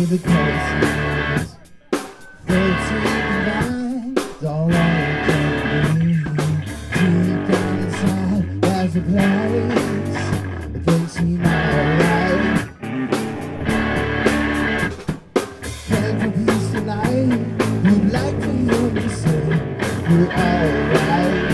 the places. 13 lines, all I can be. Deep down inside, there's a place that can seem alright. Praying for peace tonight. You'd like to hear me say you're alright.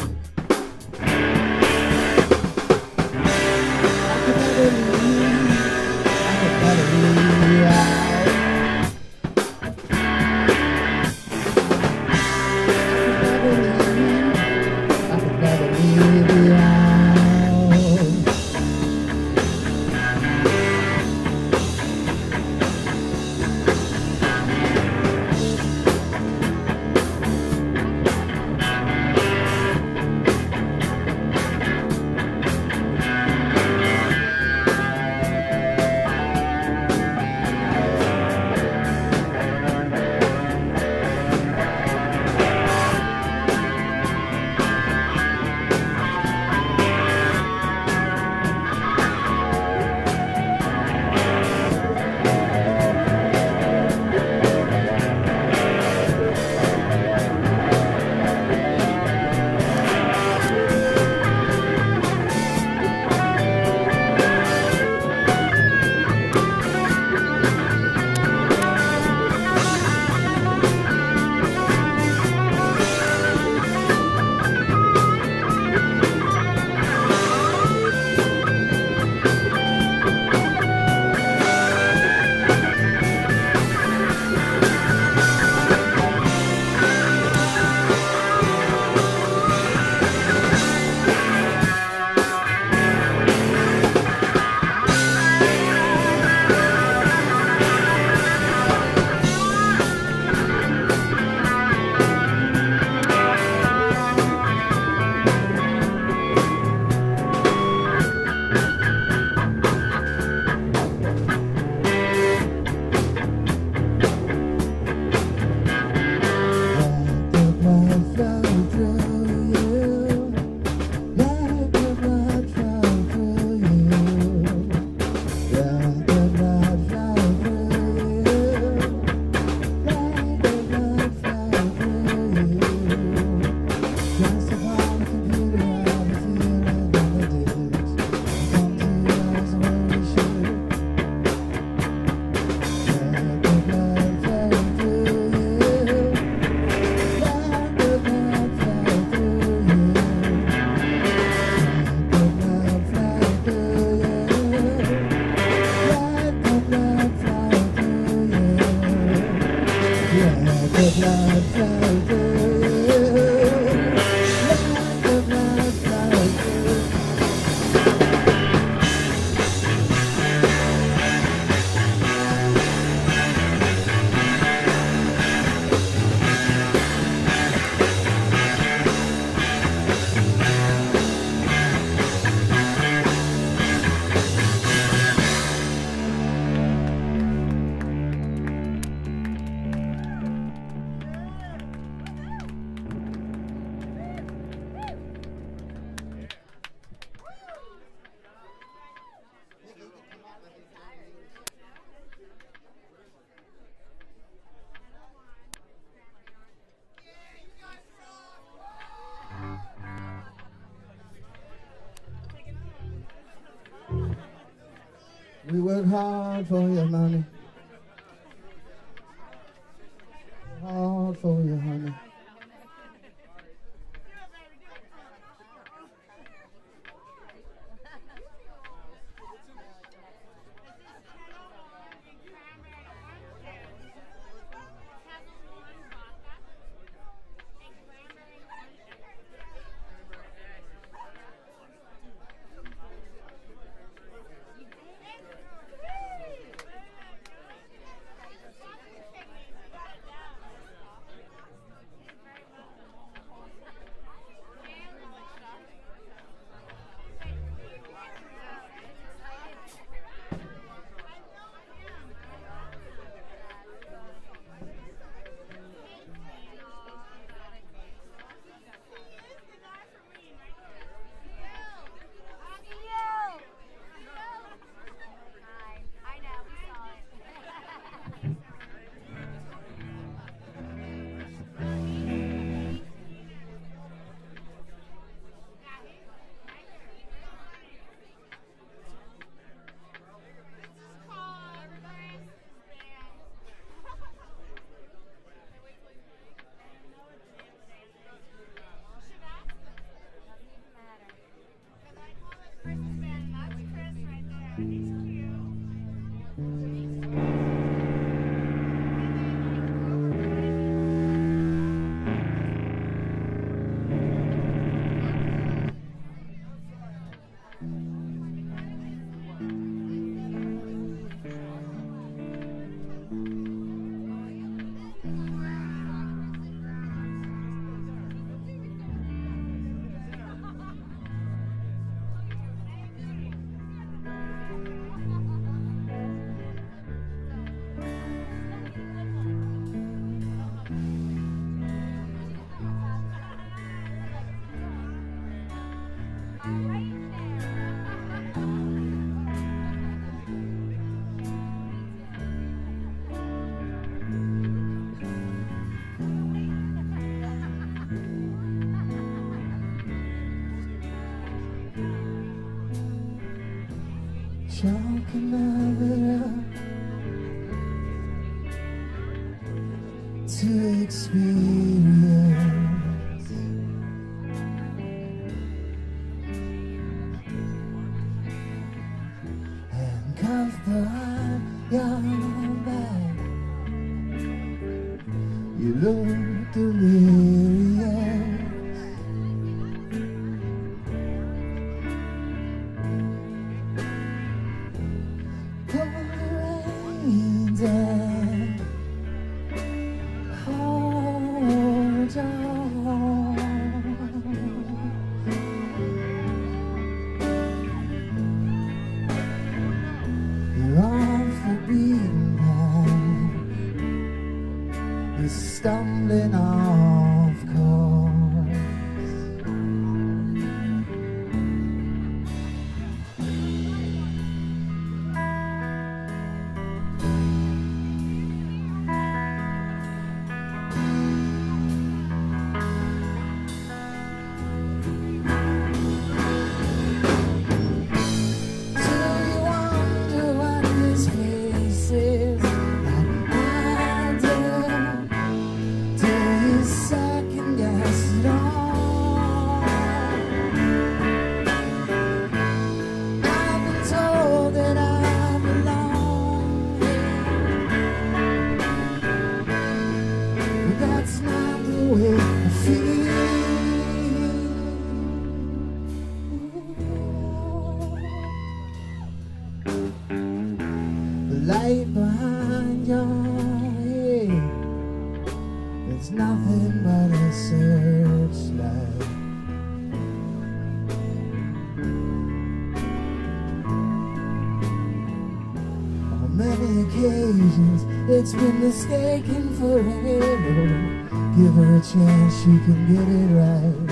We work hard for your money, hard for your honey. Chalking it up to experience handcuffed behind your back. You look delirious. Stumbling off course. Do you wonder what this place is? Second guess it all. I've been told that I belong here, but that's not the way I feel. The light behind your head, it's nothing but a searchlight. On many occasions, it's been mistaken for an error. Give her a chance, she can get it right.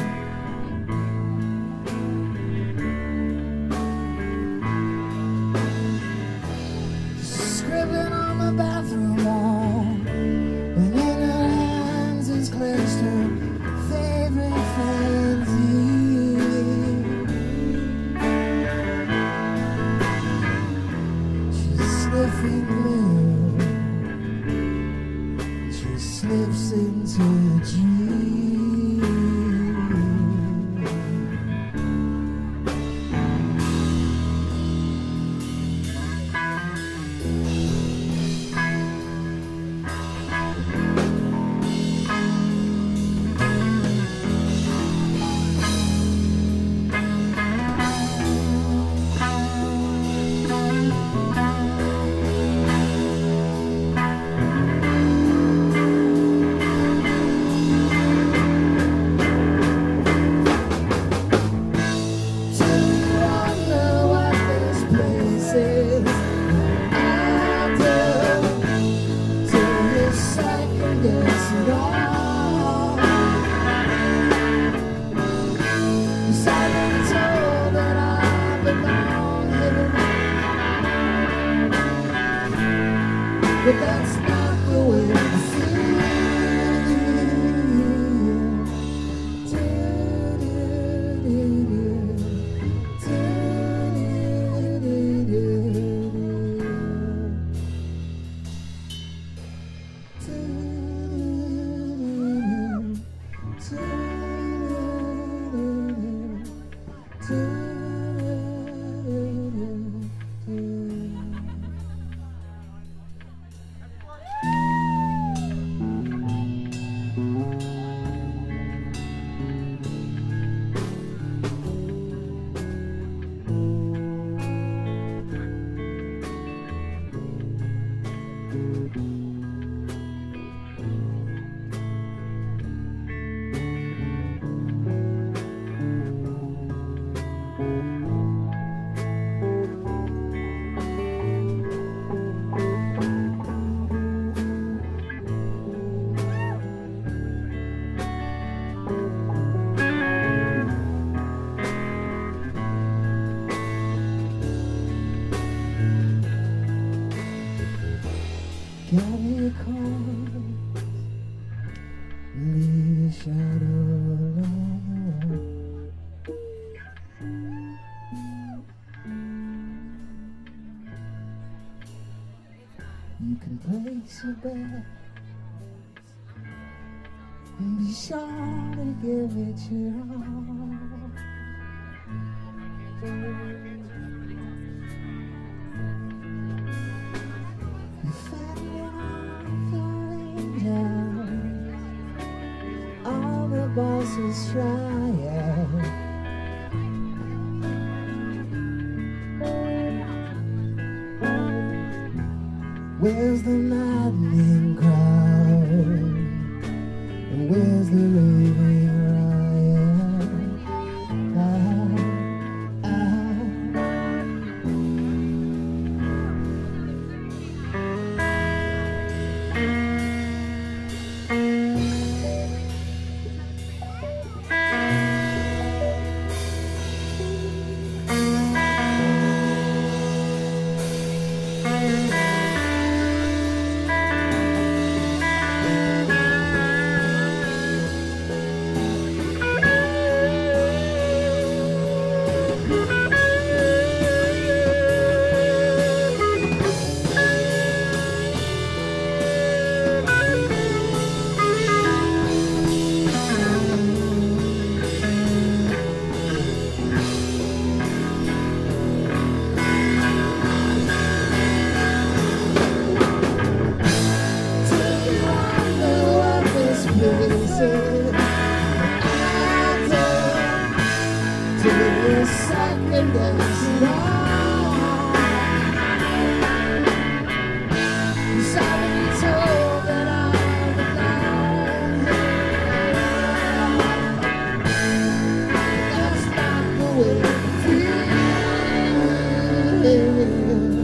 Scribbling on the bathroom wall, and in her hands is clenched her favorite fanzine. She's sniffing glue, she slips into a dream. But that's not the way I feel. course, leave the shadow alone. You can place your bets and be sure to give it your all. You fend off your angels, all the bosses trying. Where's the maddening crowd? And where's the raving riot? Second as long. You saw me told that I belong here. That's not the way I feel.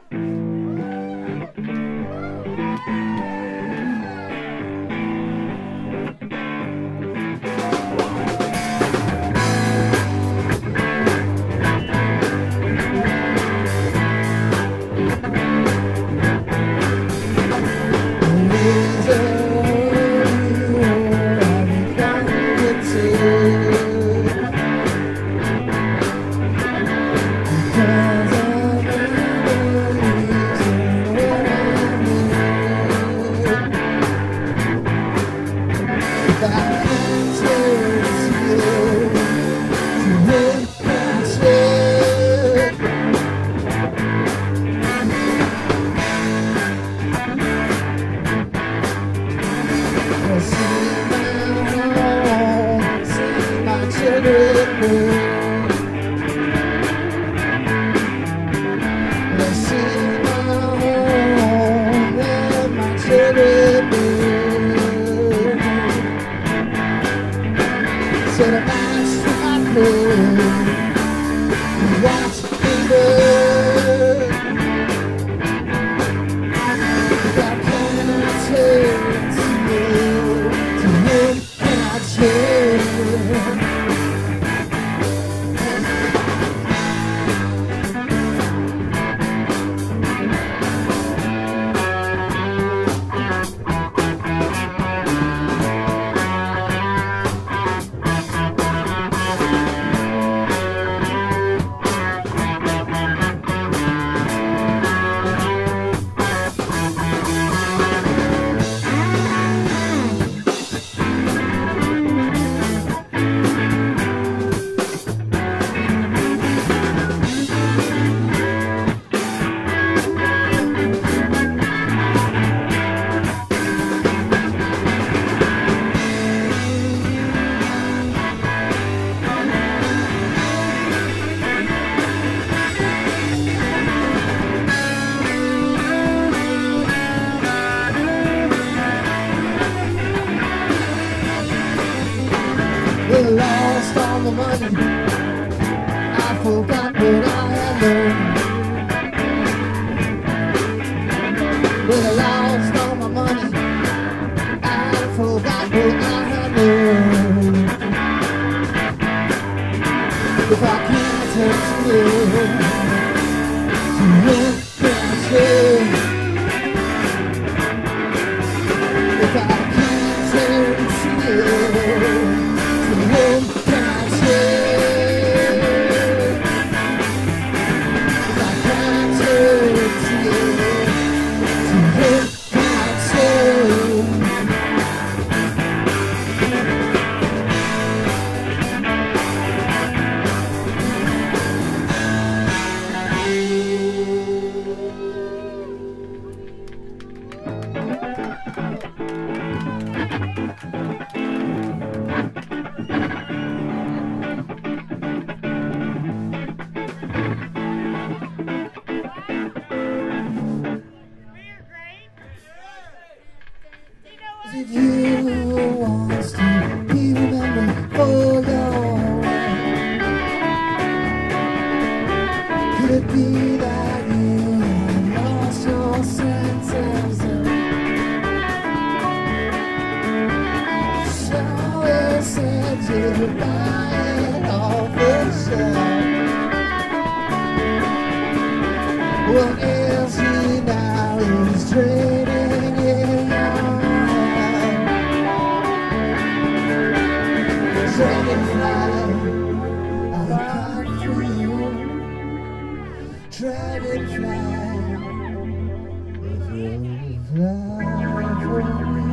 Lost all the money, I forgot what I had learned. Well, I lost all my money, I forgot what I had learned. If I can't turn to you, what can I say? If I can't turn to you, what can I say? If I can't turn to you, what can I say? If you want to be remembered for your life, could it be that you have lost your sense of self? So it said you buy it off the shelf. What else you now is trading in your dragonfly, I come for you. Dragonfly, if you fly for me.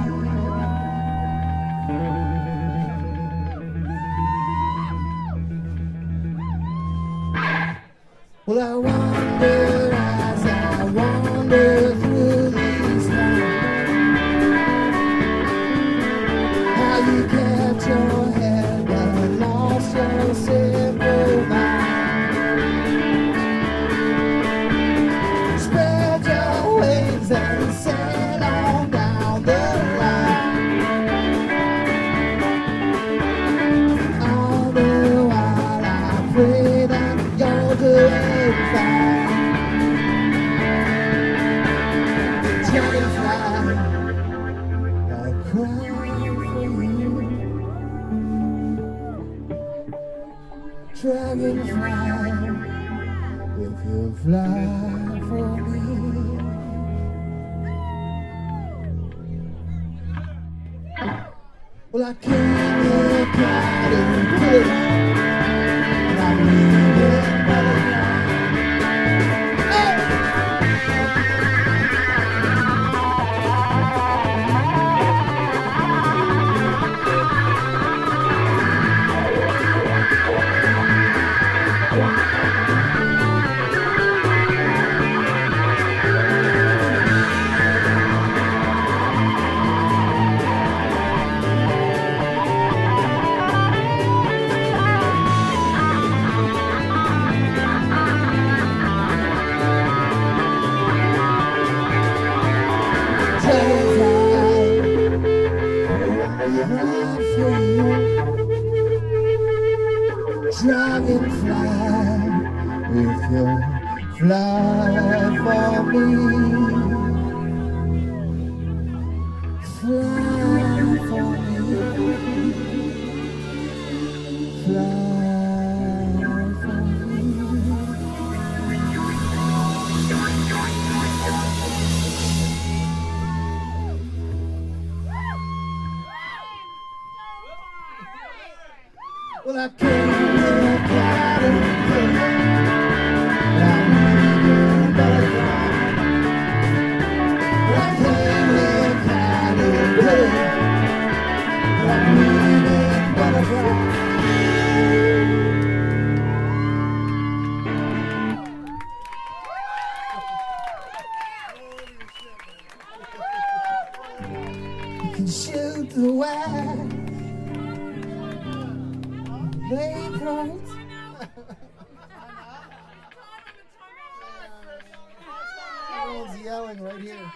Well, I wonder as I wander through these lines, how you kept your head but lost your simple mind. Spread your wings and sail on down the fly for me. Well, I came here proud and pretty, and I'm leaving butterfly. Dragonfly, if you'll fly for me, fly for me, fly for me. Well, I came here proud and pretty, and I'm leaving butterfly. Well, I came here proud and pretty, and I'm leaving butterfly. You can shoot the wax. They don't. Everyone's yelling right here.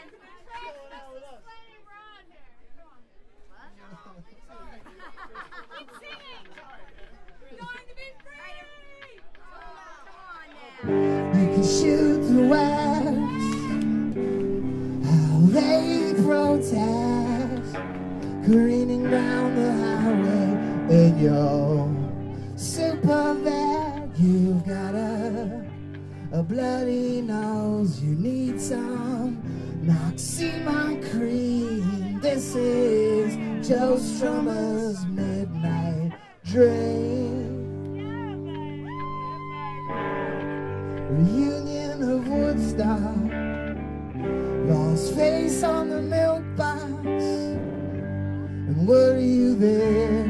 You can shoot the wax. How they protest, careening down the highway in your super vet. You've got a bloody nose. You need some Noxemon cream. This is Joe Strummer's midnight dream. Reunion of Woodstock, lost face on the milk box. And were you there?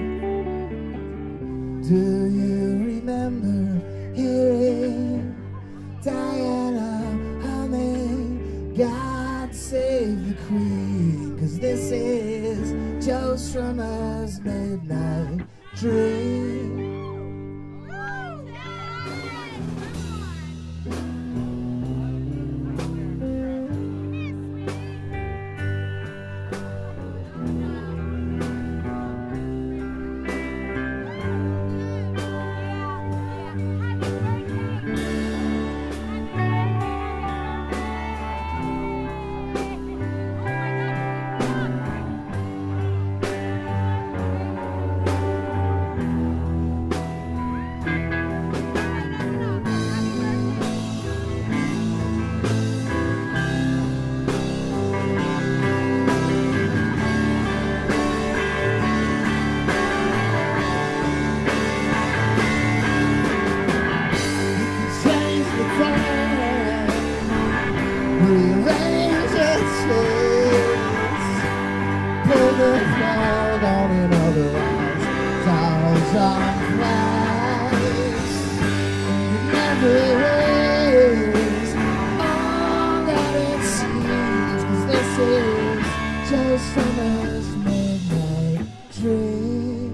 Do you remember hearing Diana humming God Save the Queen? 'Cause this is Joe Strummer's midnight dream. Rearrange its shapes, pull the flag on in other eyes, towers on flags, it never is all that it seems, 'cause this is Joe Strummer's midnight dream.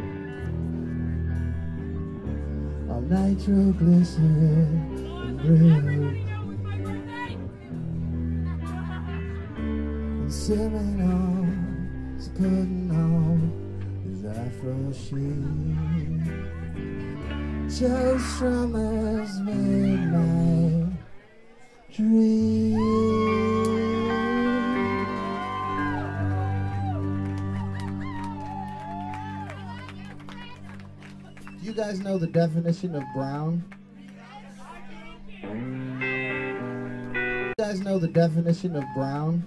All nitroglycerin and brew, Seminole's putting on his afro sheen. Joe Strummer's midnight dream. Do you guys know the definition of brown? guys know the definition of brown?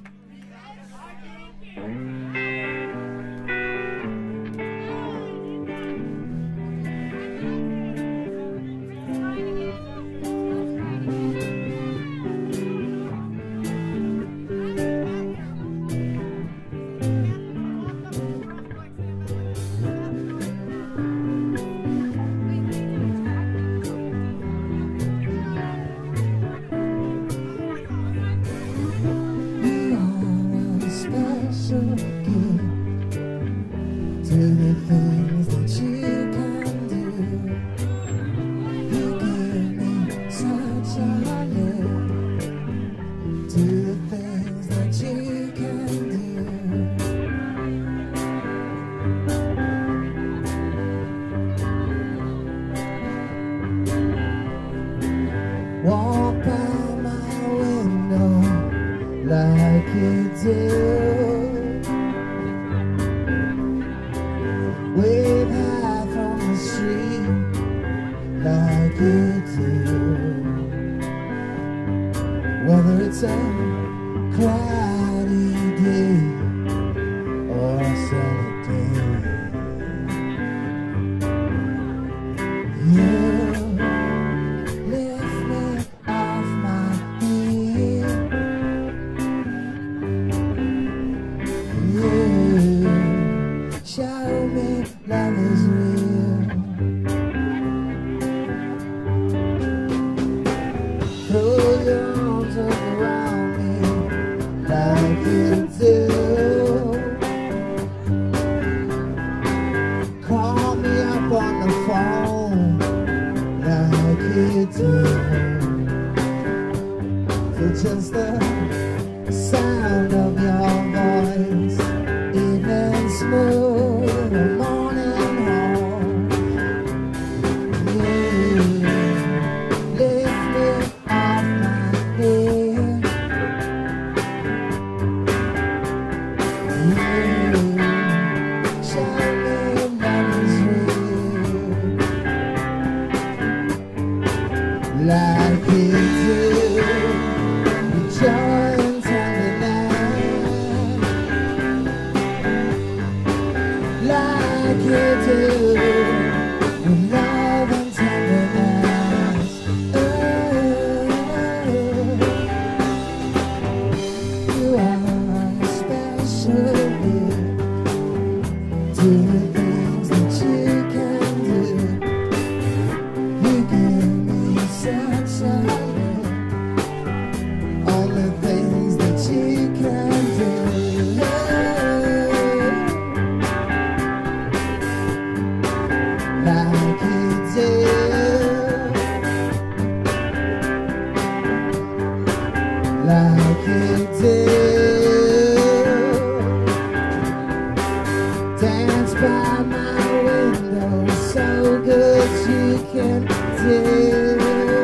Walk by my window like you do. Wave high from the street like you do. Whether it's a cloudy day or a sunny day, you show me love is real. Throw your arms around me like you do. Call me up on the phone like you do. For just the sound of your voice, even smooth in the morning home, you lift me off my bed. You show me love is real, like you do. With joy and tenderness, like you do, with love and tenderness. You are special, do the things that you can do. You give me such a all the things that you can do. Like you do, like you do. Dance by my window, so good you can do.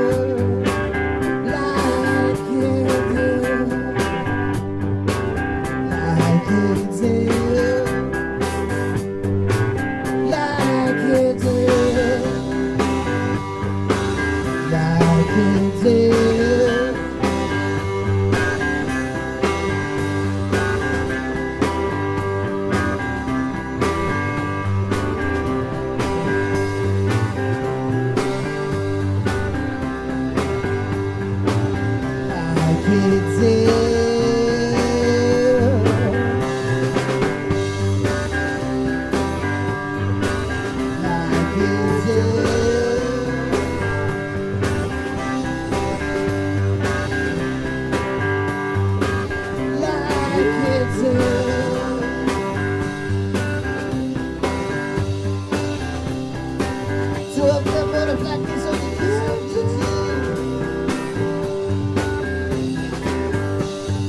Like you do, like you do. Like you do, like you do. Like you do. Like you do. Two of them butterfly kiss on the kiss.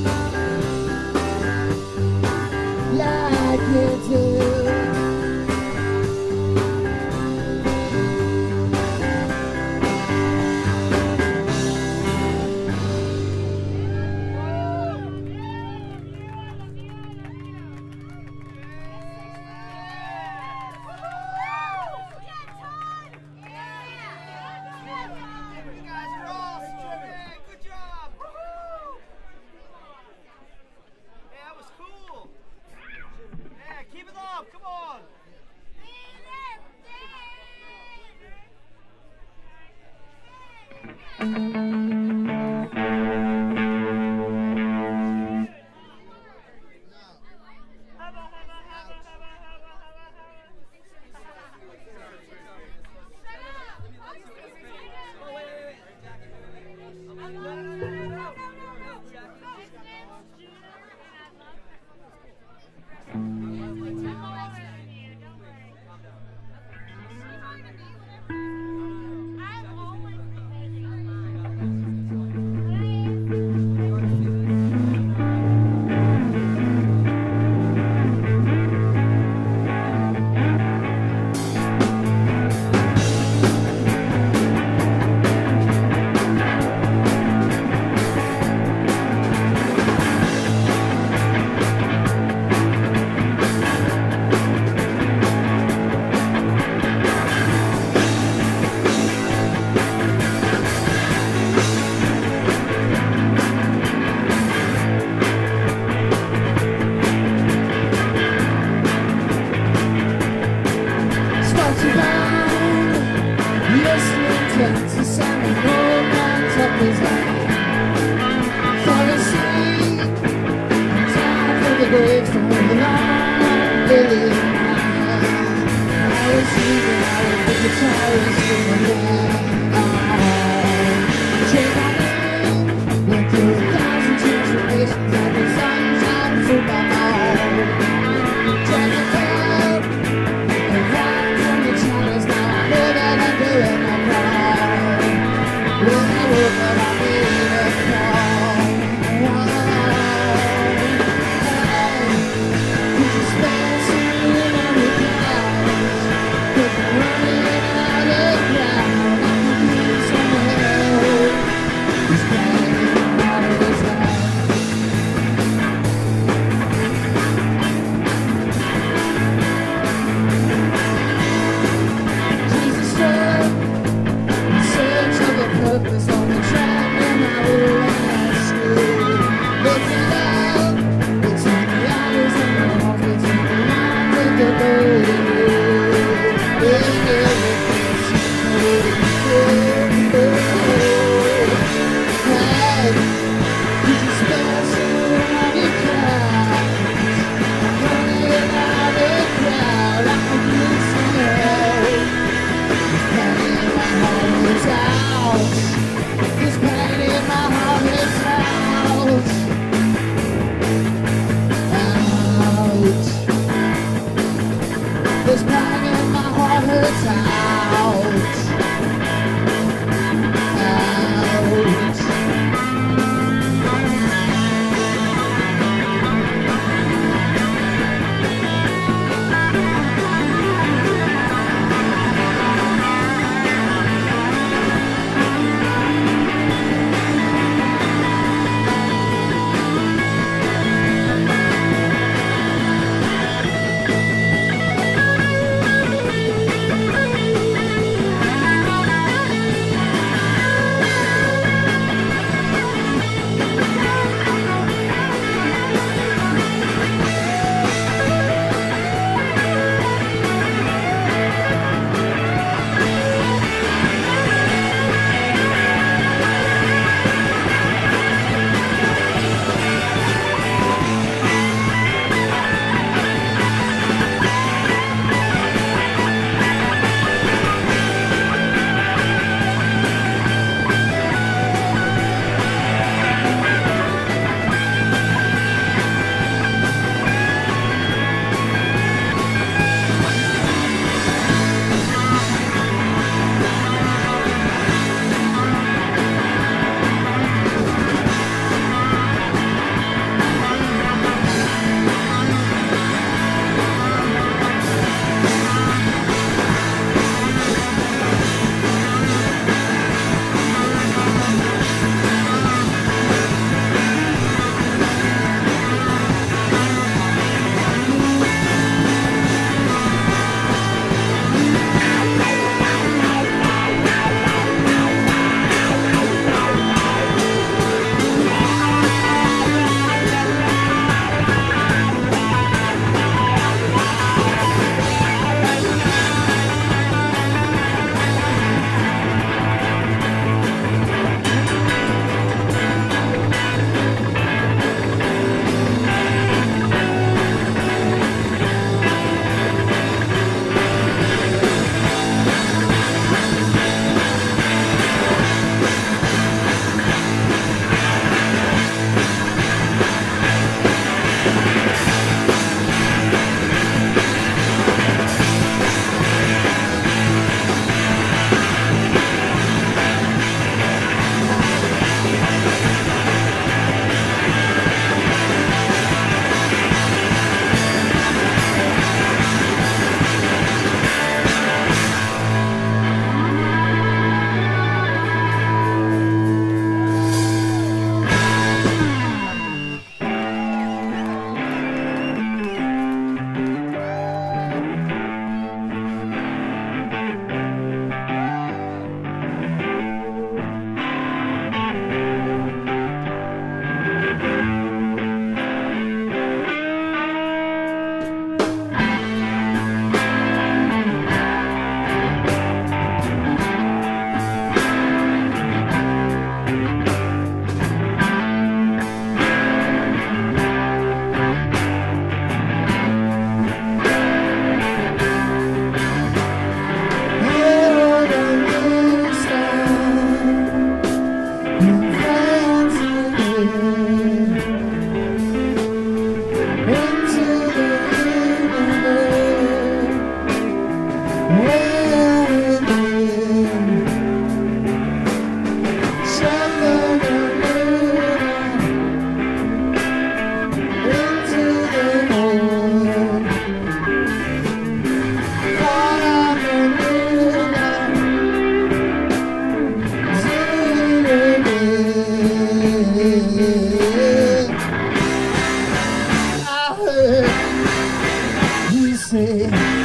I heard you say,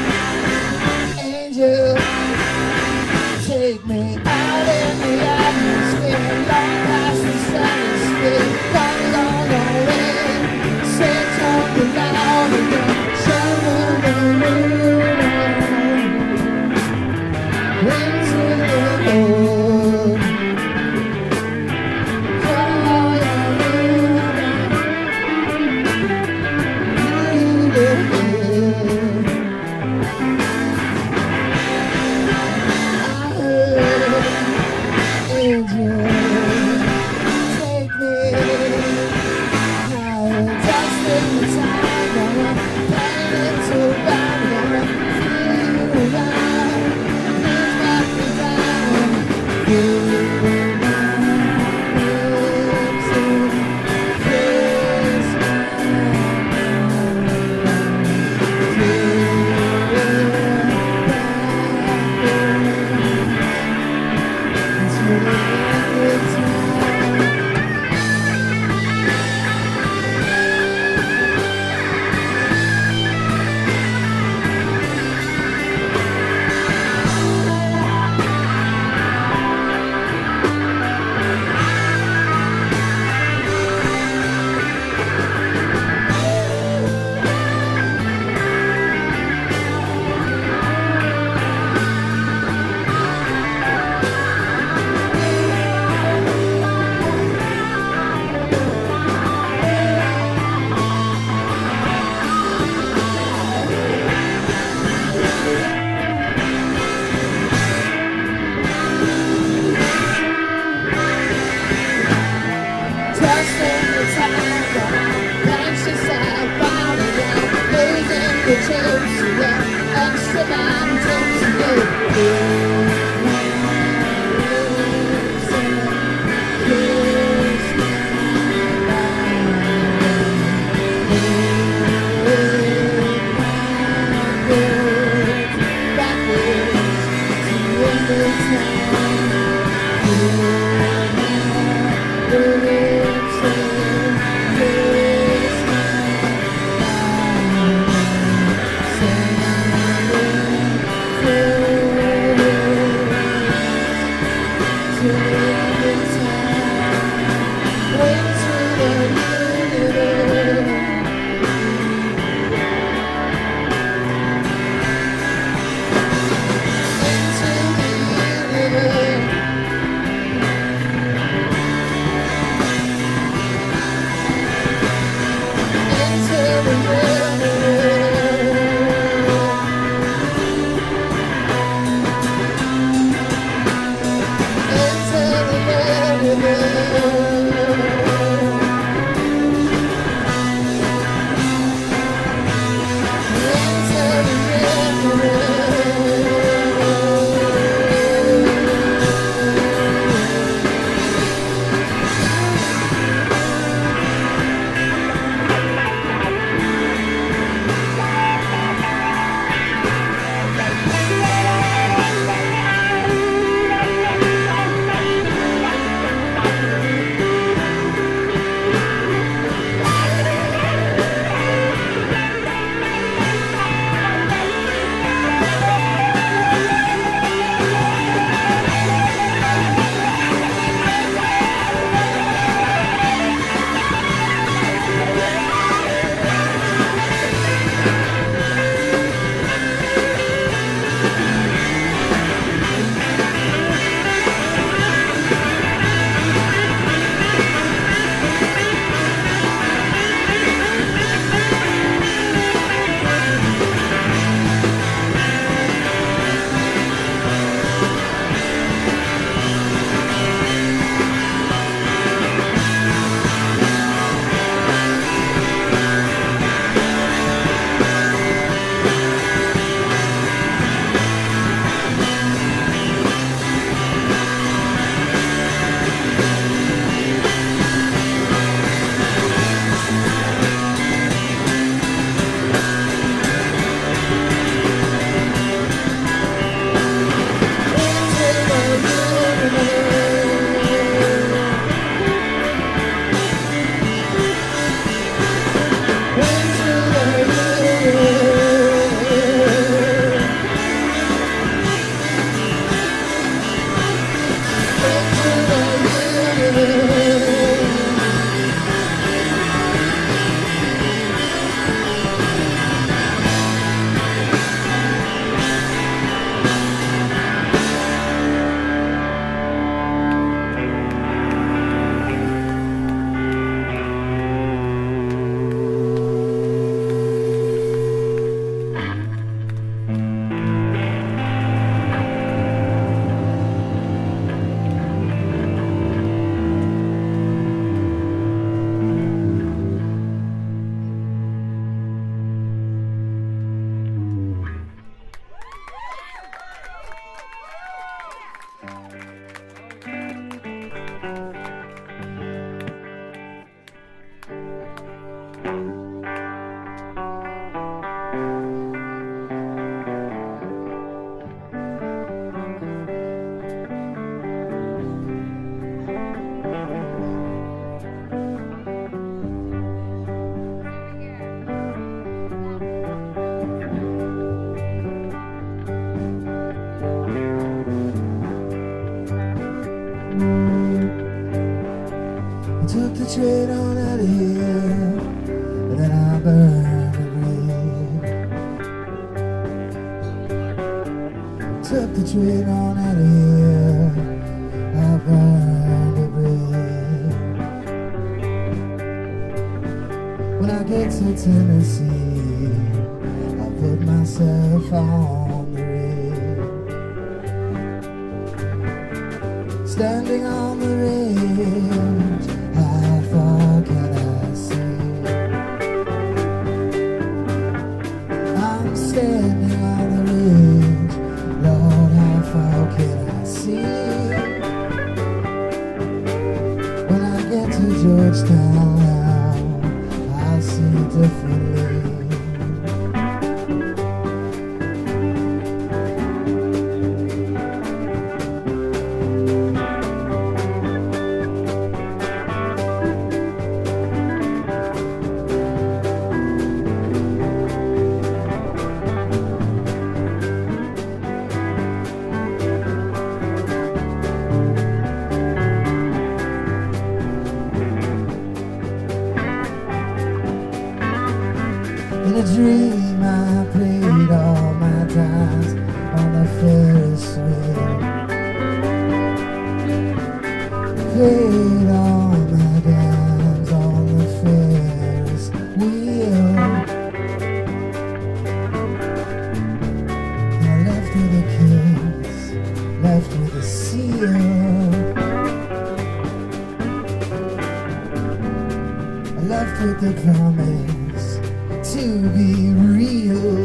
angel, take me out in the atmosphere, long past the stratosphere, long, long away, set on the loud again, show the moon into the moon. Call your name, Took the train on out of here, and then I burned the bridge. Took the train on out of here, I burned the bridge. When I get to Tennessee, I put myself on the ridge. Standing on the ridge, how far can I see? I'm standing on the ridge, Lord, how far can I see? When I get to Georgetown now, I'll see differently. In a dream I played all my times on the Ferris wheel. Played all my dimes on the Ferris wheel. I left with a kiss, left with a seal. I left with the promise to be real.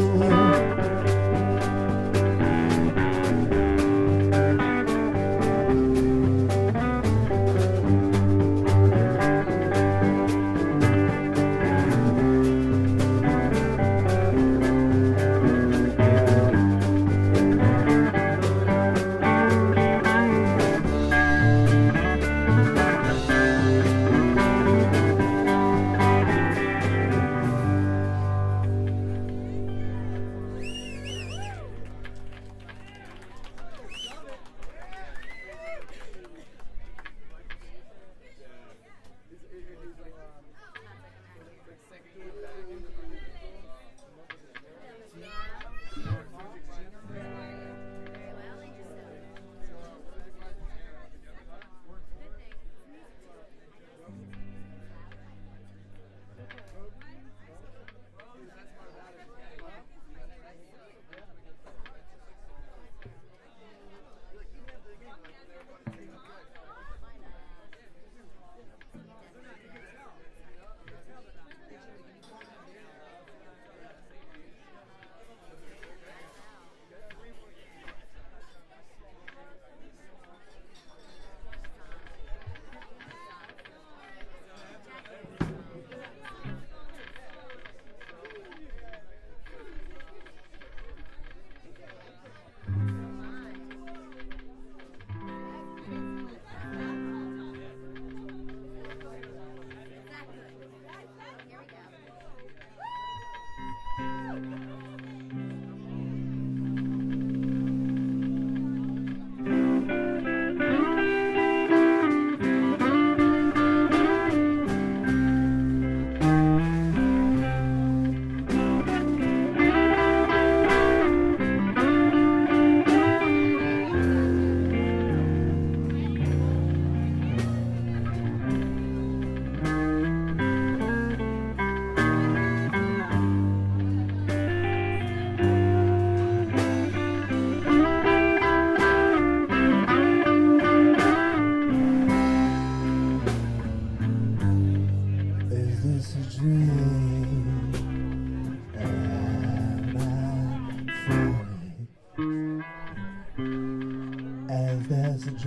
There's a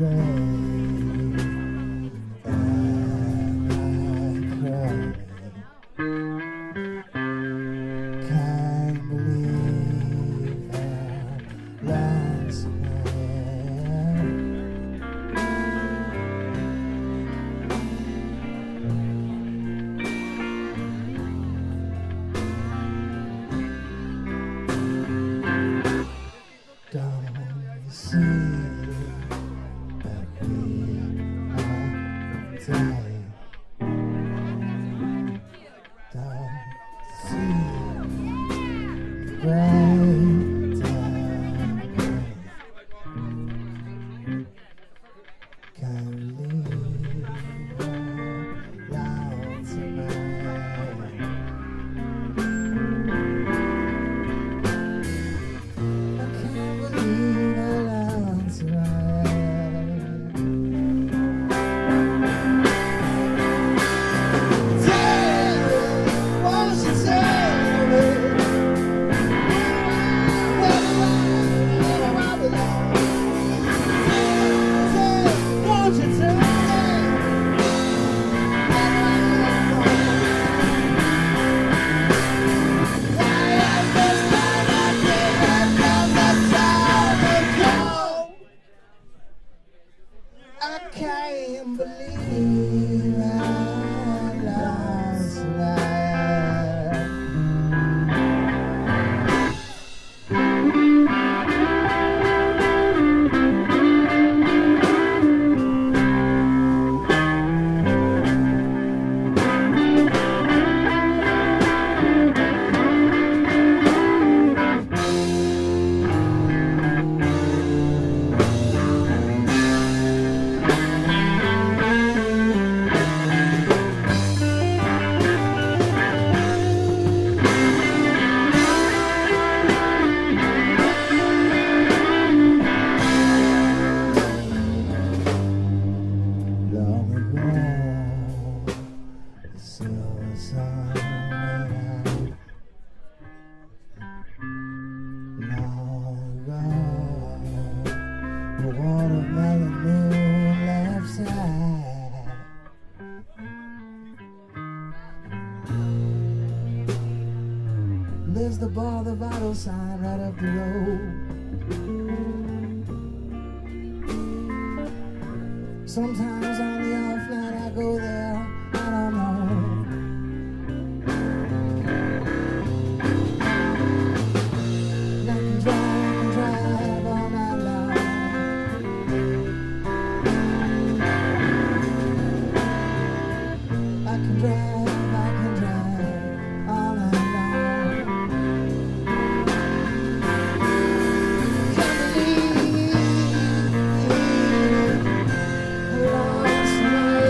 drain, and I cry. silver sun went out long ago. The watermelon moon left side. There's the bar, the vital sign right up the road. Sometimes on the off night I go there, I don't know. I can drive all night long. I can drive all night long. Can't believe lost my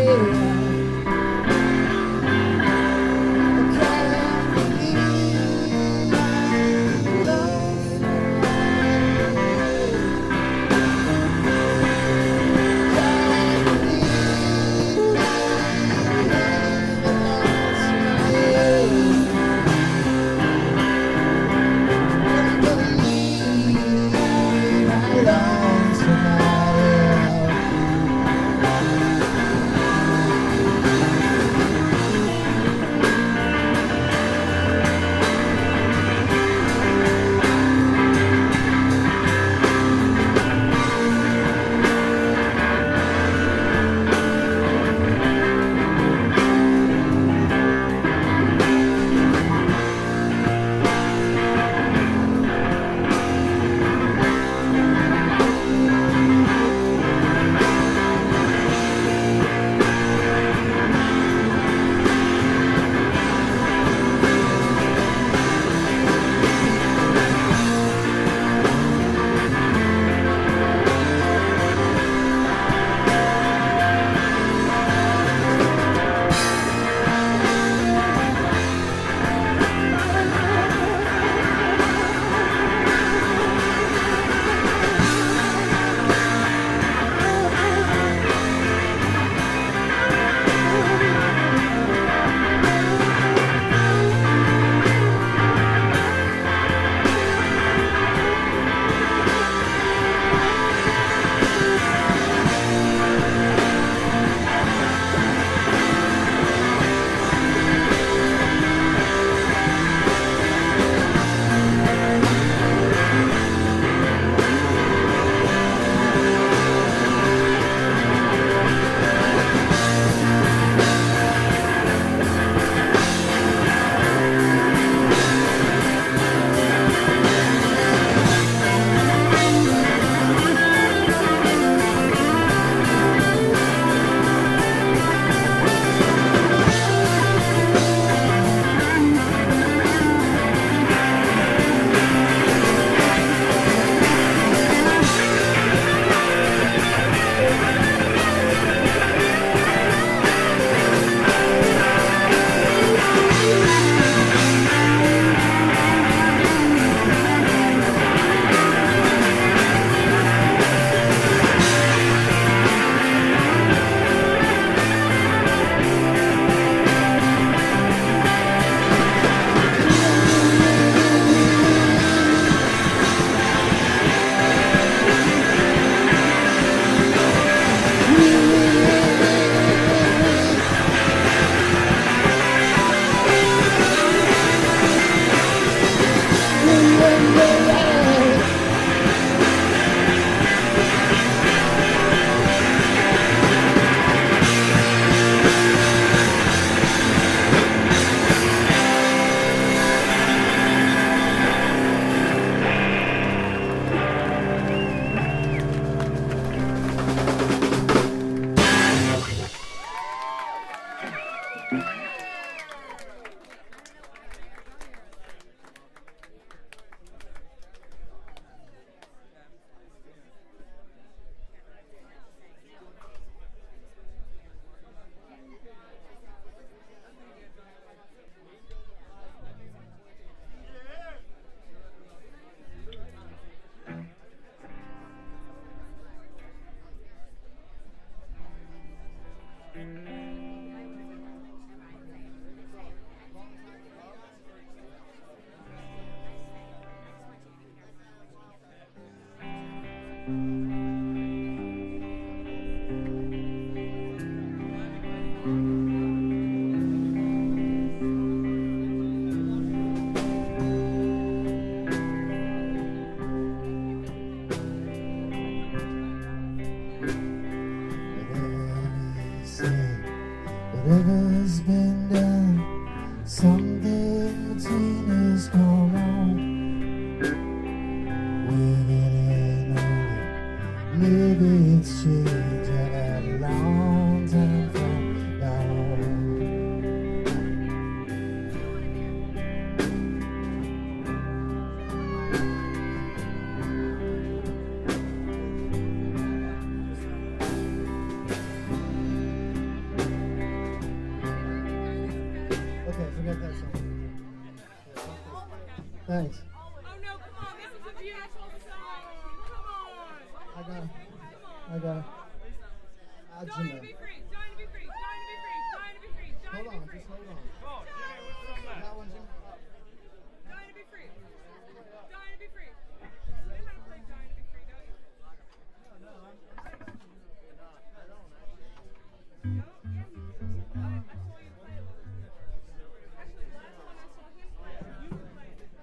been done. Something between us gone wrong. With it and all it, maybe it's changed. I've had a long time from now. Okay, forget that song. Thanks. Oh no, come on, this is a beautiful song. Come on. I got it. Dying to be free, dying to be free, dying to be free, dying to be free, dying to be free. Hold on. That one, Jim. Dying to be free. Dying to be free. You know how to play Dying to be free, don't you? No, I don't actually. No? Yeah, I saw you play it. Actually, the last one I saw him play it, you were playing it.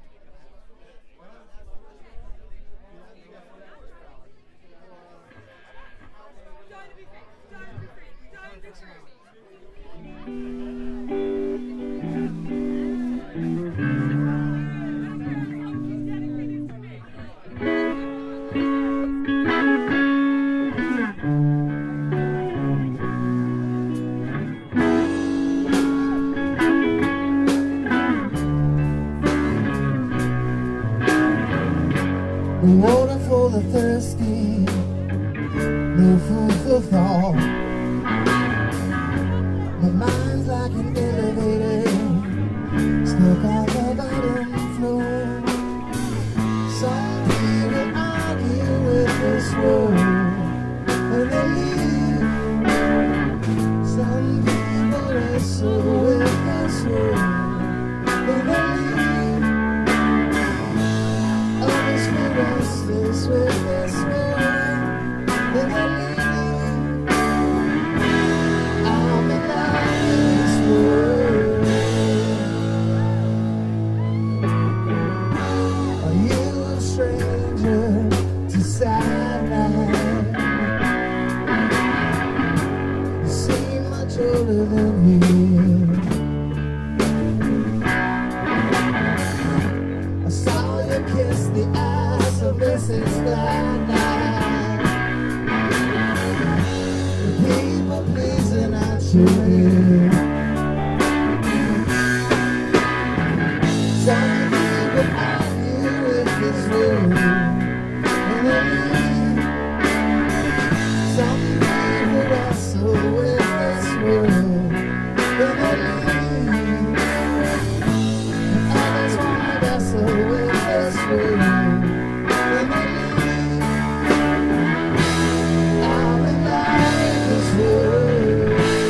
Dying to be free, dying to be free, dying to be free. No water for the thirsty, no food for thought. My mind's like an elevator, stuck on the bottom floor. Some people argue with this world and they leave. Some people wrestle with this world and they leave. Others feel restless with this world and they leave. I'm in love with this world. Are you a stranger to sad night? You seem much older than me. I saw you kiss the eyes of Mrs. Starlight. The people pleasing at you. Some people argue with this world and they leave. Some people wrestle with this world and they leave. Others wanna wrestle with this world and they leave. I'm in love with this world.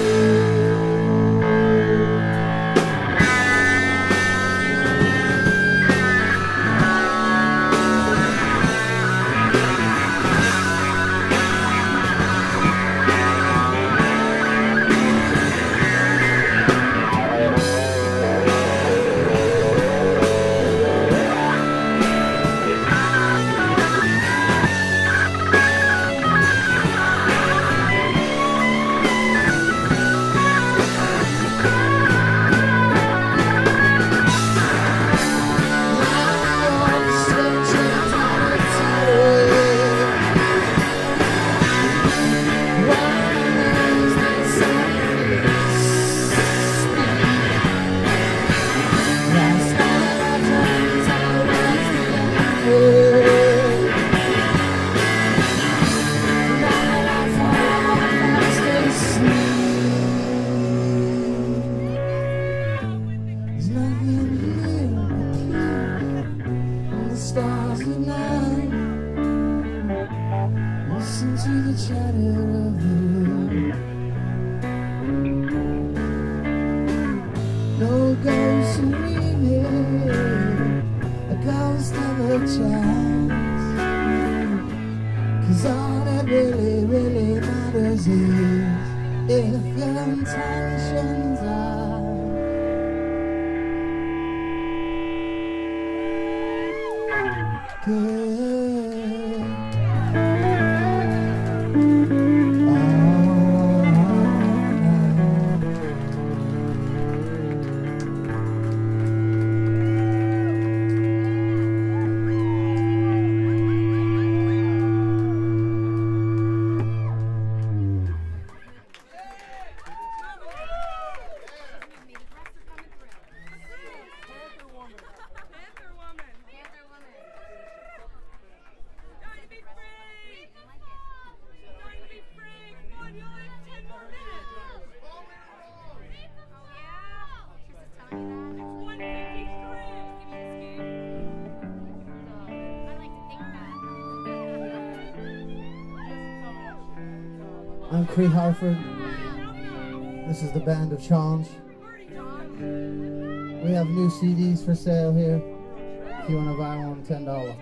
There's nothing new on the stars at night. Listen to the chatter of the wind. No ghost in leaving, a ghost of a chance. 'Cause all that really matters is if your intentions are good. I'm Cree Harford. This is the Band of Change. We have new CDs for sale here. If you want to buy one, $10.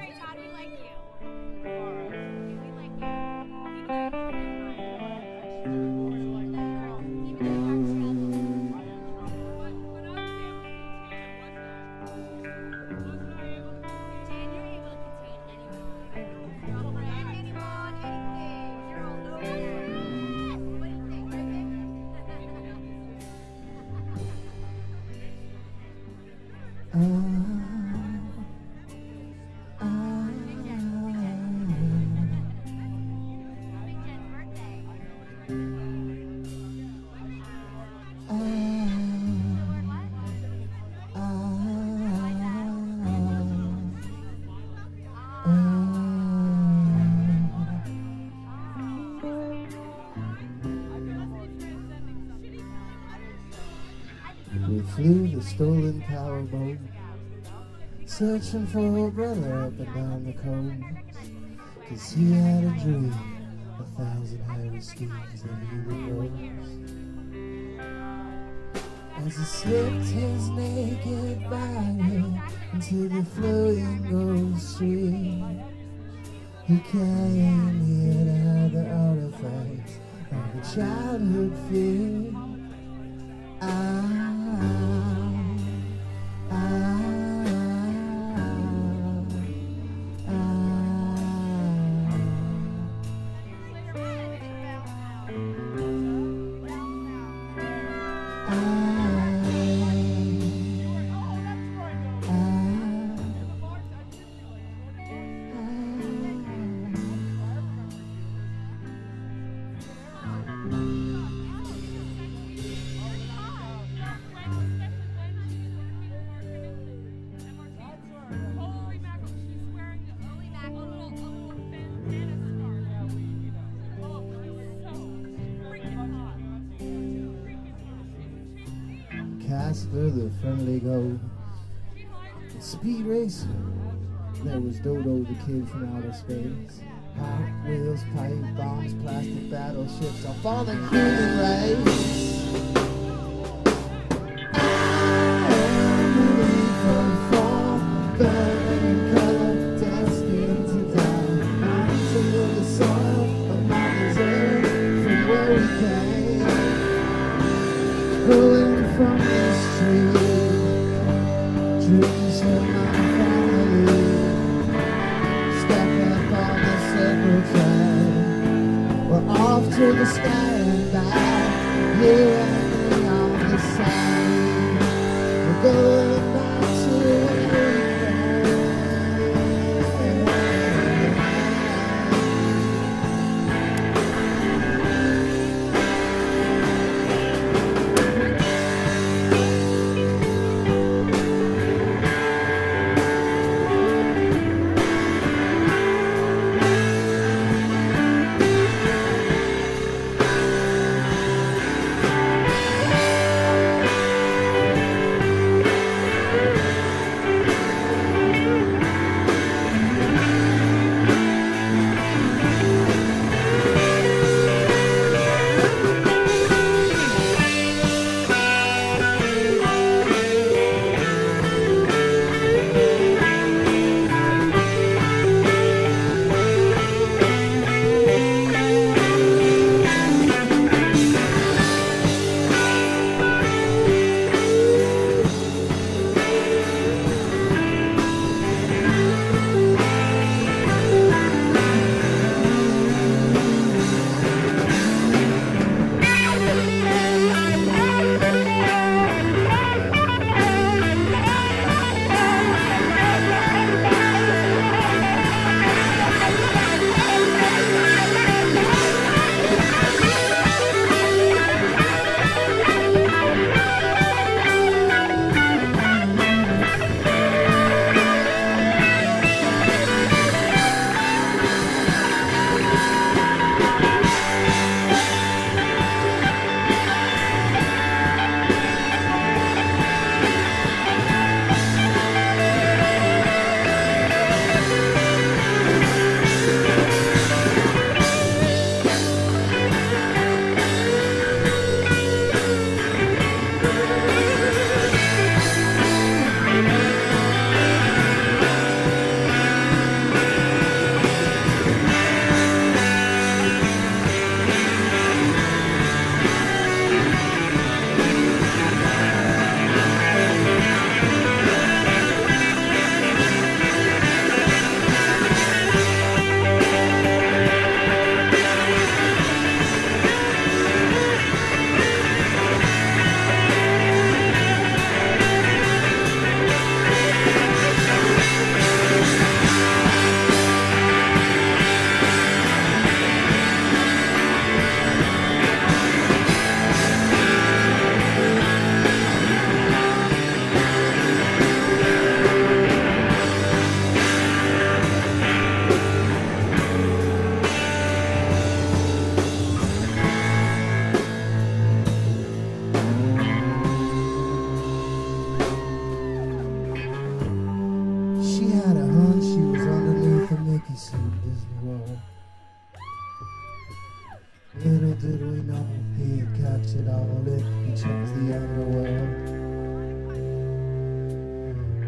We flew the stolen powerboat, searching for a brother up and down the coast, 'cause he had a dream, 1,000 hairy schemes that he would roast. As he slipped his naked body into the flowing gold stream, he came here to have the artifacts of a childhood fear. Casper the Friendly Ghost. Speed Racer, there was Dodo the Kid from outer space. Hot wheels, pipe bombs, plastic battleships, a falling human race. Pulling from the street, dreams of my family. Step up on the circle track, we're off to the sky and back. Here and me on the side, we're going back to where we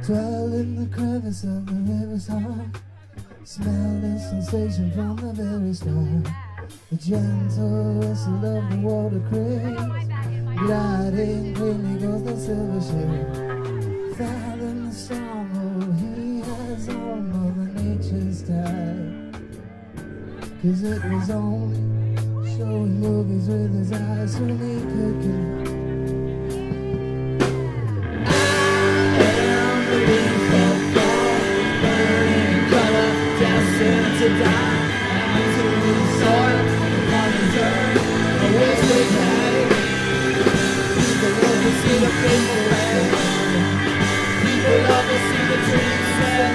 Dwell in the crevice of the river's heart. Smell the sensation from the very start. The gentle whistle of the water crest. Gliding cleanly goes the silver ship. Fathom the song, oh, he has all Mother Nature's tide. 'Cause it was only showing movies with his eyes when he could get. To die onto the soil upon his earth. I wish they had. People love to see the people land. People love to see the trees stand.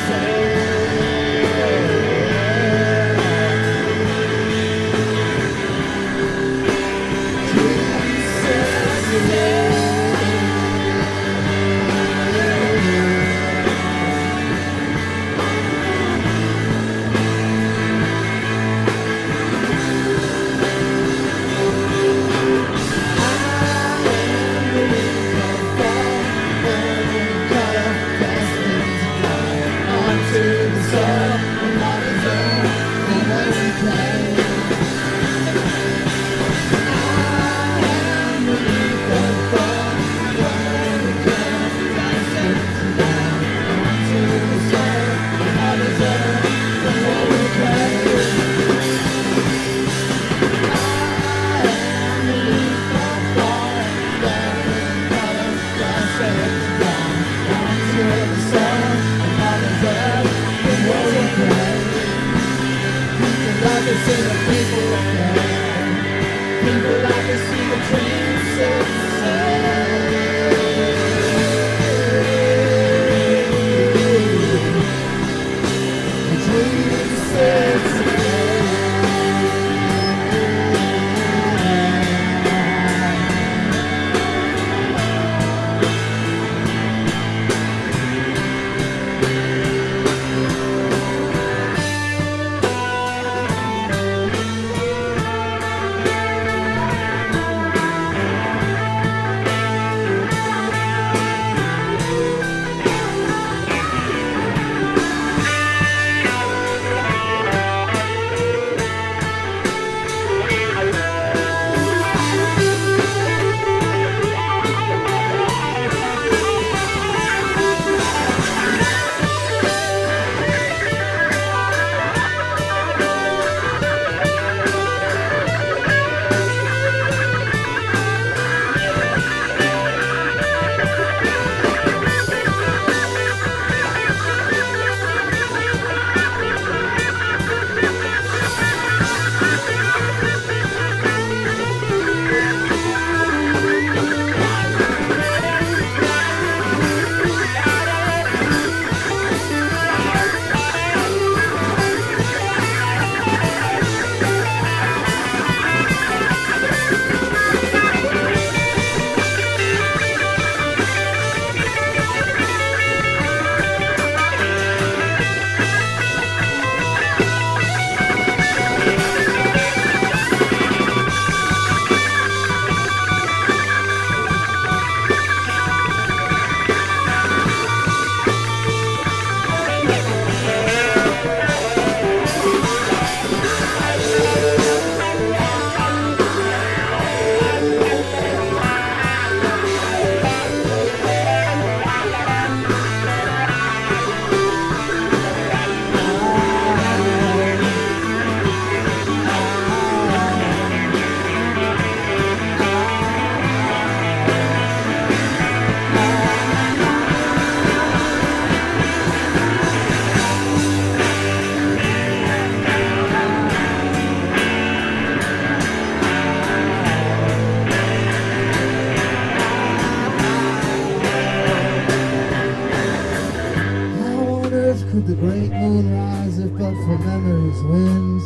Could the great moon rise if but for memory's winds?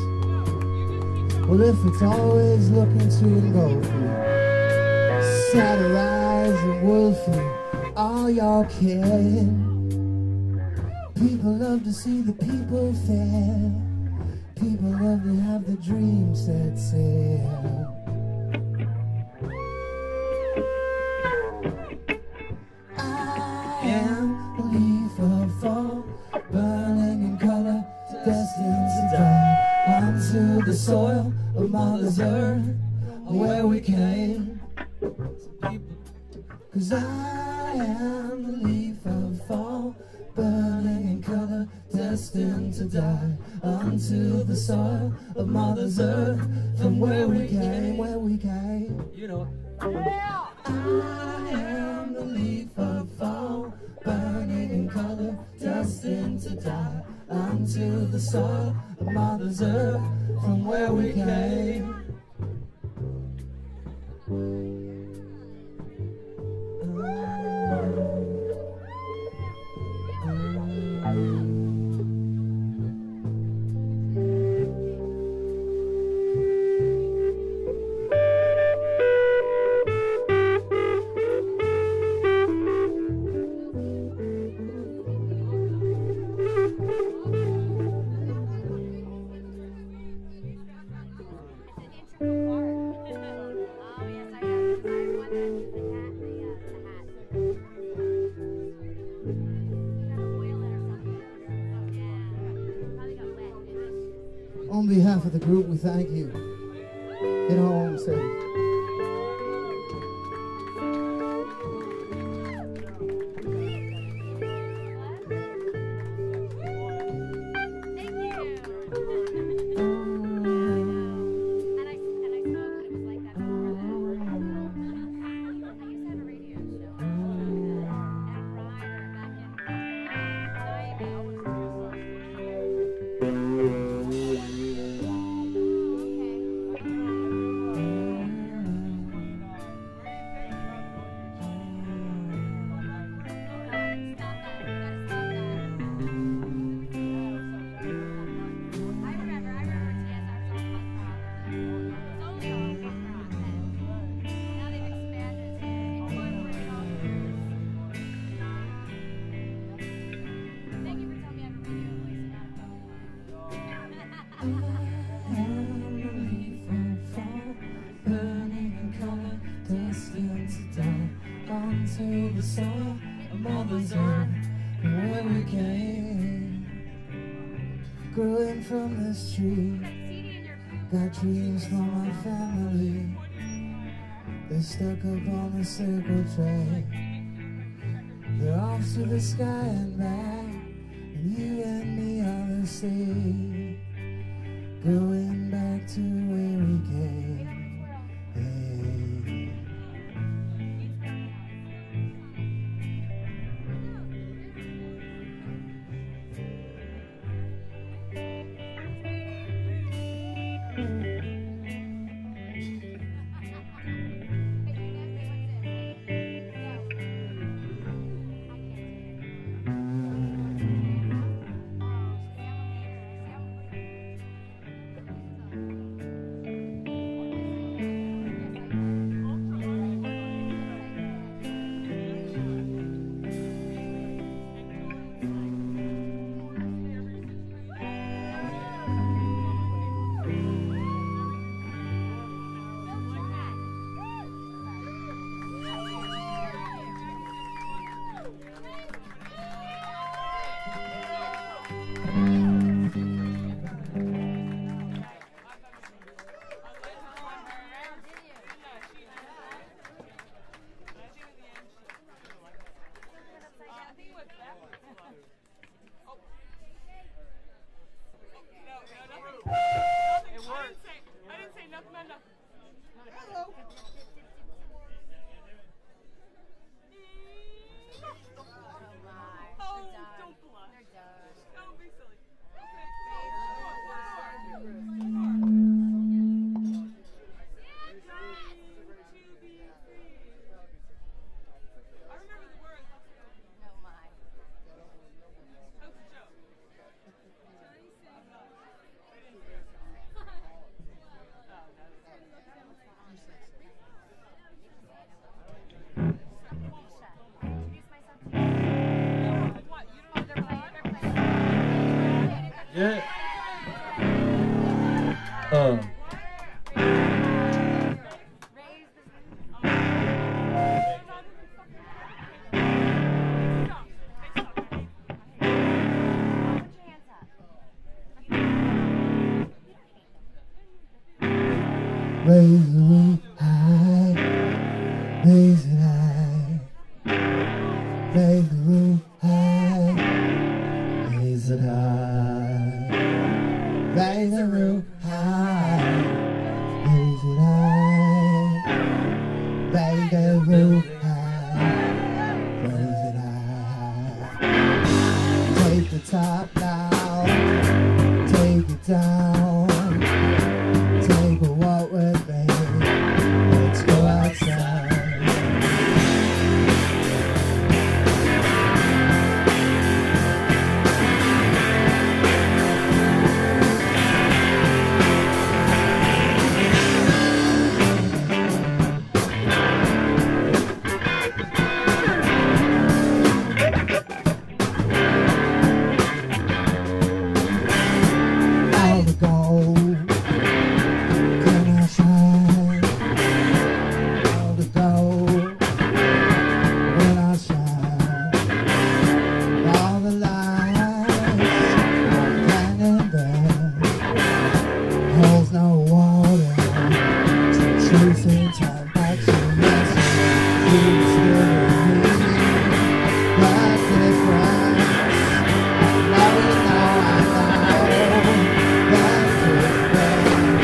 Well, if it's always looking to engulf you, satirize and wolf you, all y'all can. People love to see the people fair. People love to have the dream set sail. I am am the leaf of fall, burning in color, destined to die unto the soil of Mother's Earth, from where we came, where we came. You know. I am the leaf of fall, burning in color, destined to die unto the soil of Mother's Earth, from where we came. On behalf of the group, we thank you. Get home safe. To the soul of Mother's Earth, where we came. Growing from this tree, got dreams for my family. They're stuck up on the circle track. They're off to the sky and back, and you and me are the same. Going back to where we came. Yeah. Raise it high, raise it high. raise the roof high, raise it high, raise the roof high, raise it high, raise the roof high, raise it high. Take the top now, take it down, take a walk with me, let's go outside. All the gold can I shine? All the gold when I shine. All the lights are shining there. Holds no water to chasing time back to yes. You still with me, but different. I know that's different.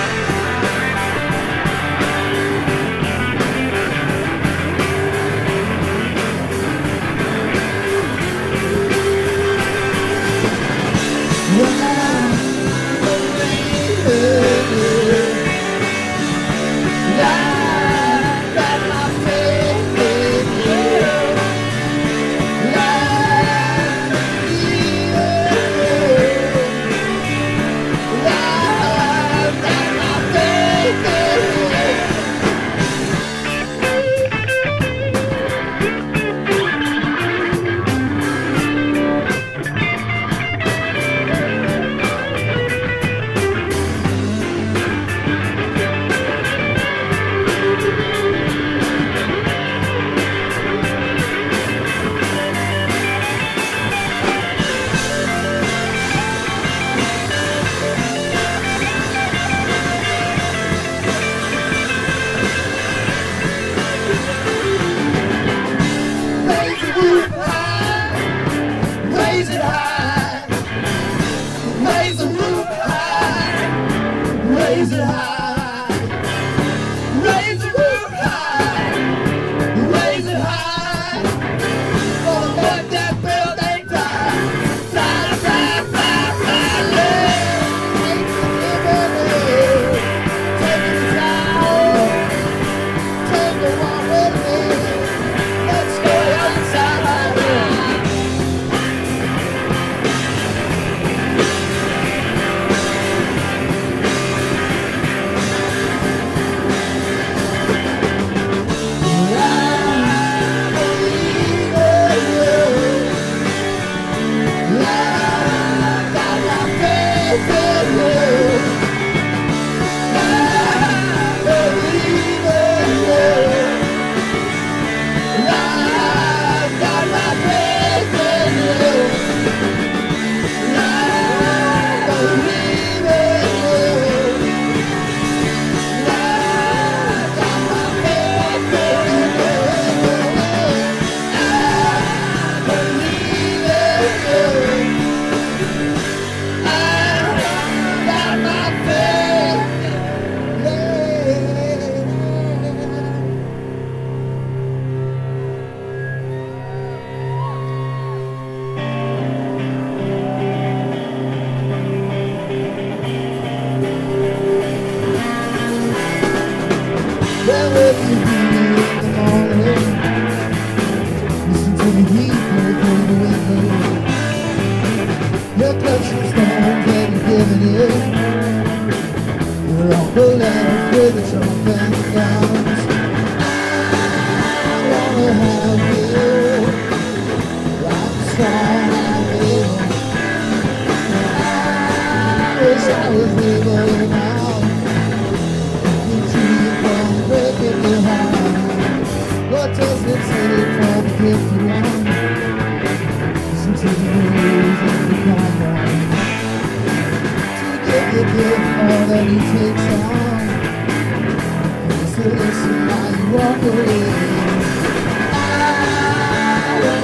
Raise it high, raise the roof high, raise it high, raise the roof high, raise it high, gonna let that building die, fly, fly, fly, fly, take it down, take it one with me, let's go outside. Where will you be in the morning? Listen to the heat blow through the window. Your clutching stones that you're giving it. You're on the left with the trump and the guns. I wanna have you. I'm strong and real. I wish I was able now. Breaking your heart. What does it say from the gift you want? Listen to the news and the combat. To give your gift all that he takes on. Just to listen while you walk away. I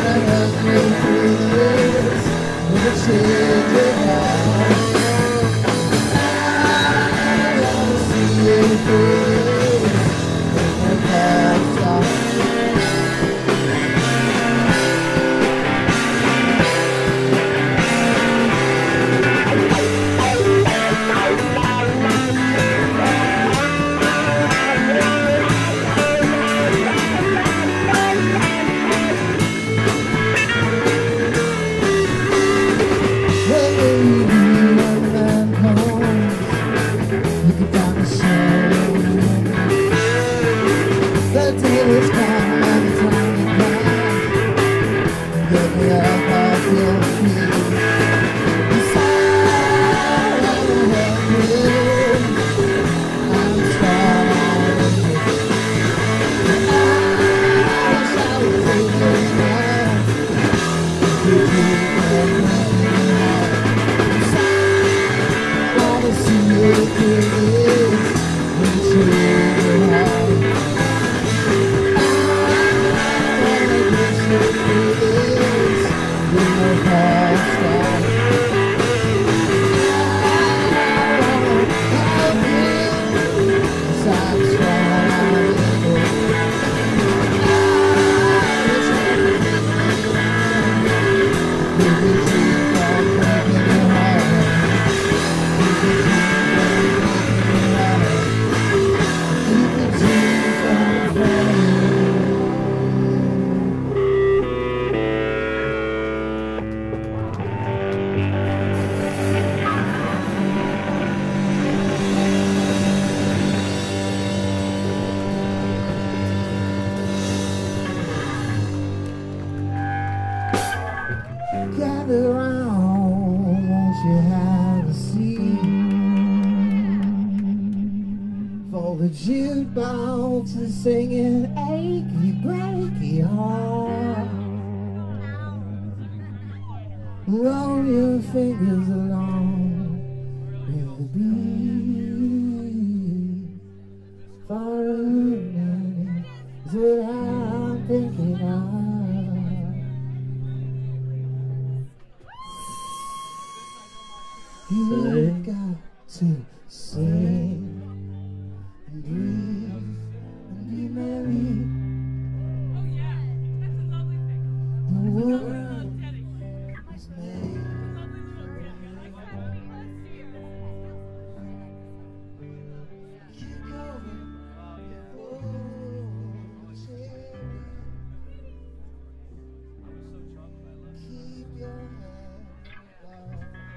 Gather round, won't you have a seat? For the jukebox is singing achy breaky heart. Roll your fingers along with the beat. For a minute is what I'm thinking of. You've got to sing and breathe and be merry. Oh yeah, that's a lovely thing. The world Teddy. is made. Lovely little Teddy. I like that. Let's see it. Keep going. Oh, cherry. Keep your head down.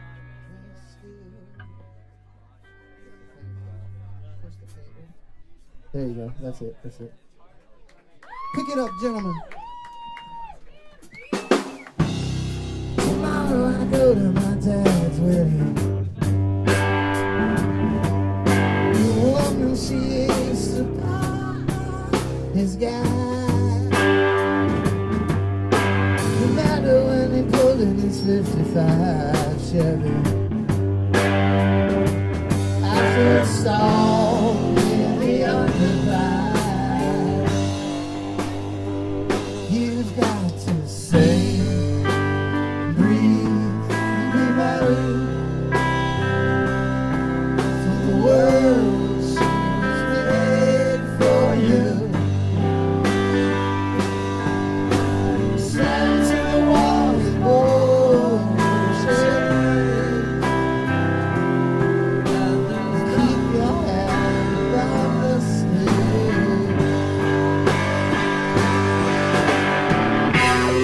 There you go. That's it. That's it. Pick it up, gentlemen. Tomorrow I go to my dad's wedding. The woman she is his guy. No matter when he pulled in his 55 Chevy. After it stalled in the underpass, you've got to sing, breathe, and be merry. For the world seems made for you. Stand to the wall and bullshit. Keep your head above the snake.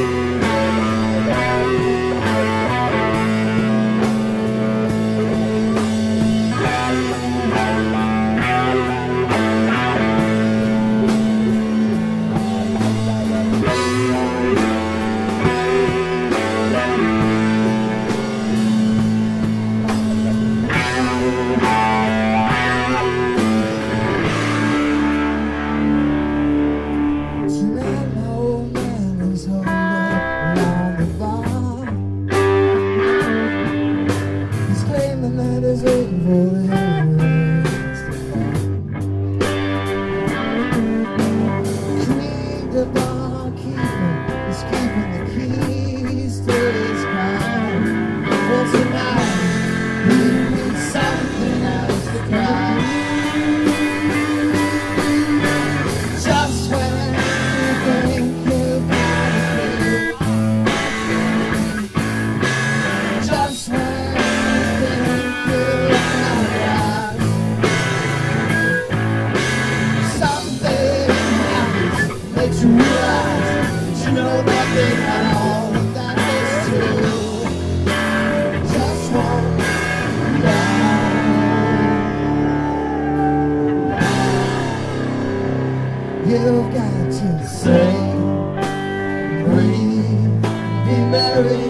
know nothing at all that is true. Just won't down. You've got to sing, breathe, be merry.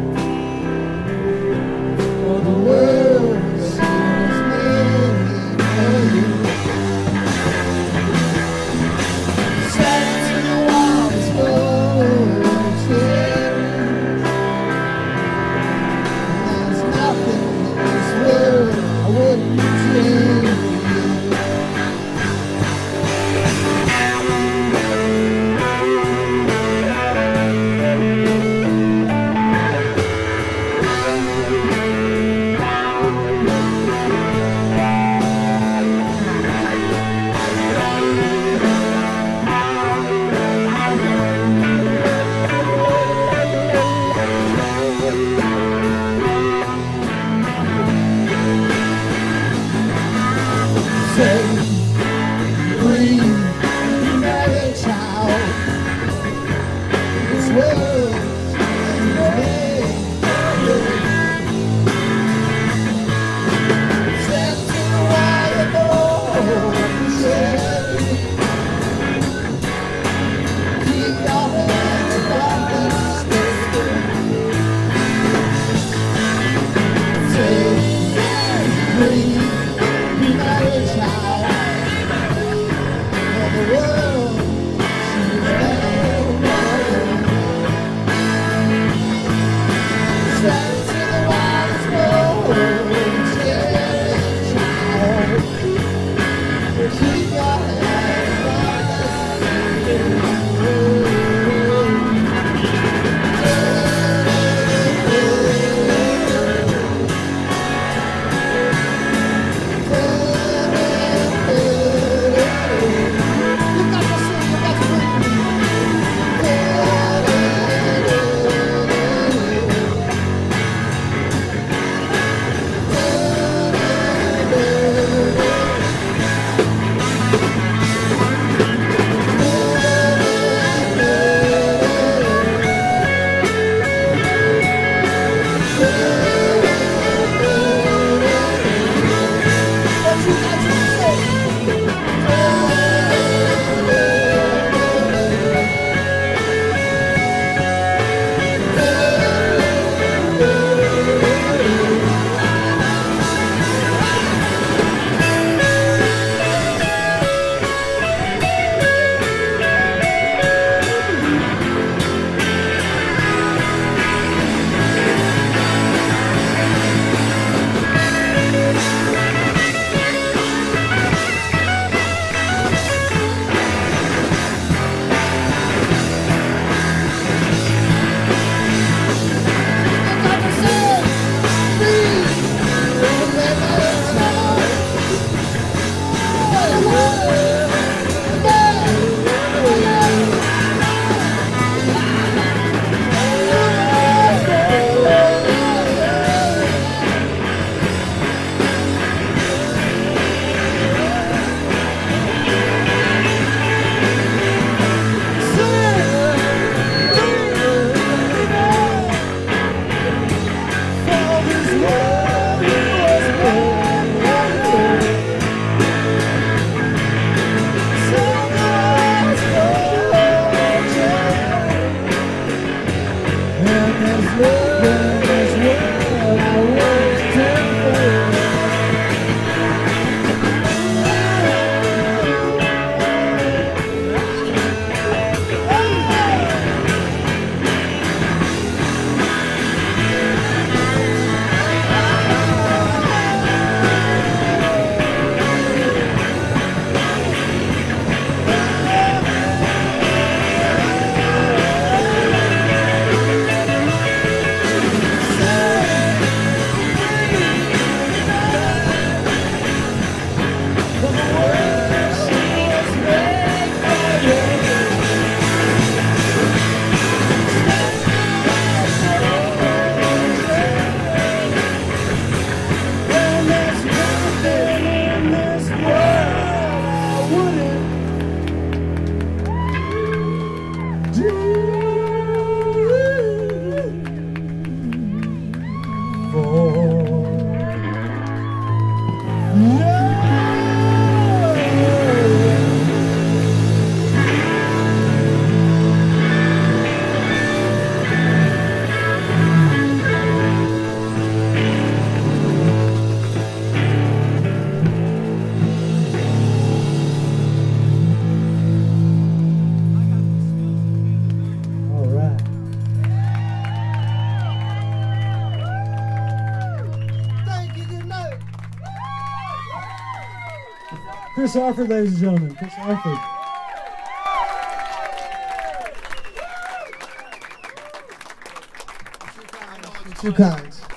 For the world seems made for you. Stand to the wall is full of cherries. There's nothing in this world I wouldn't trade for you. Say, breathe, be merry, child. This world is made for you. Step to the wire, keep your head above the station. Say, breathe, be merry, child. For the world seems made for you. Chris Harford, ladies and gentlemen. Chris Harford. Two kinds.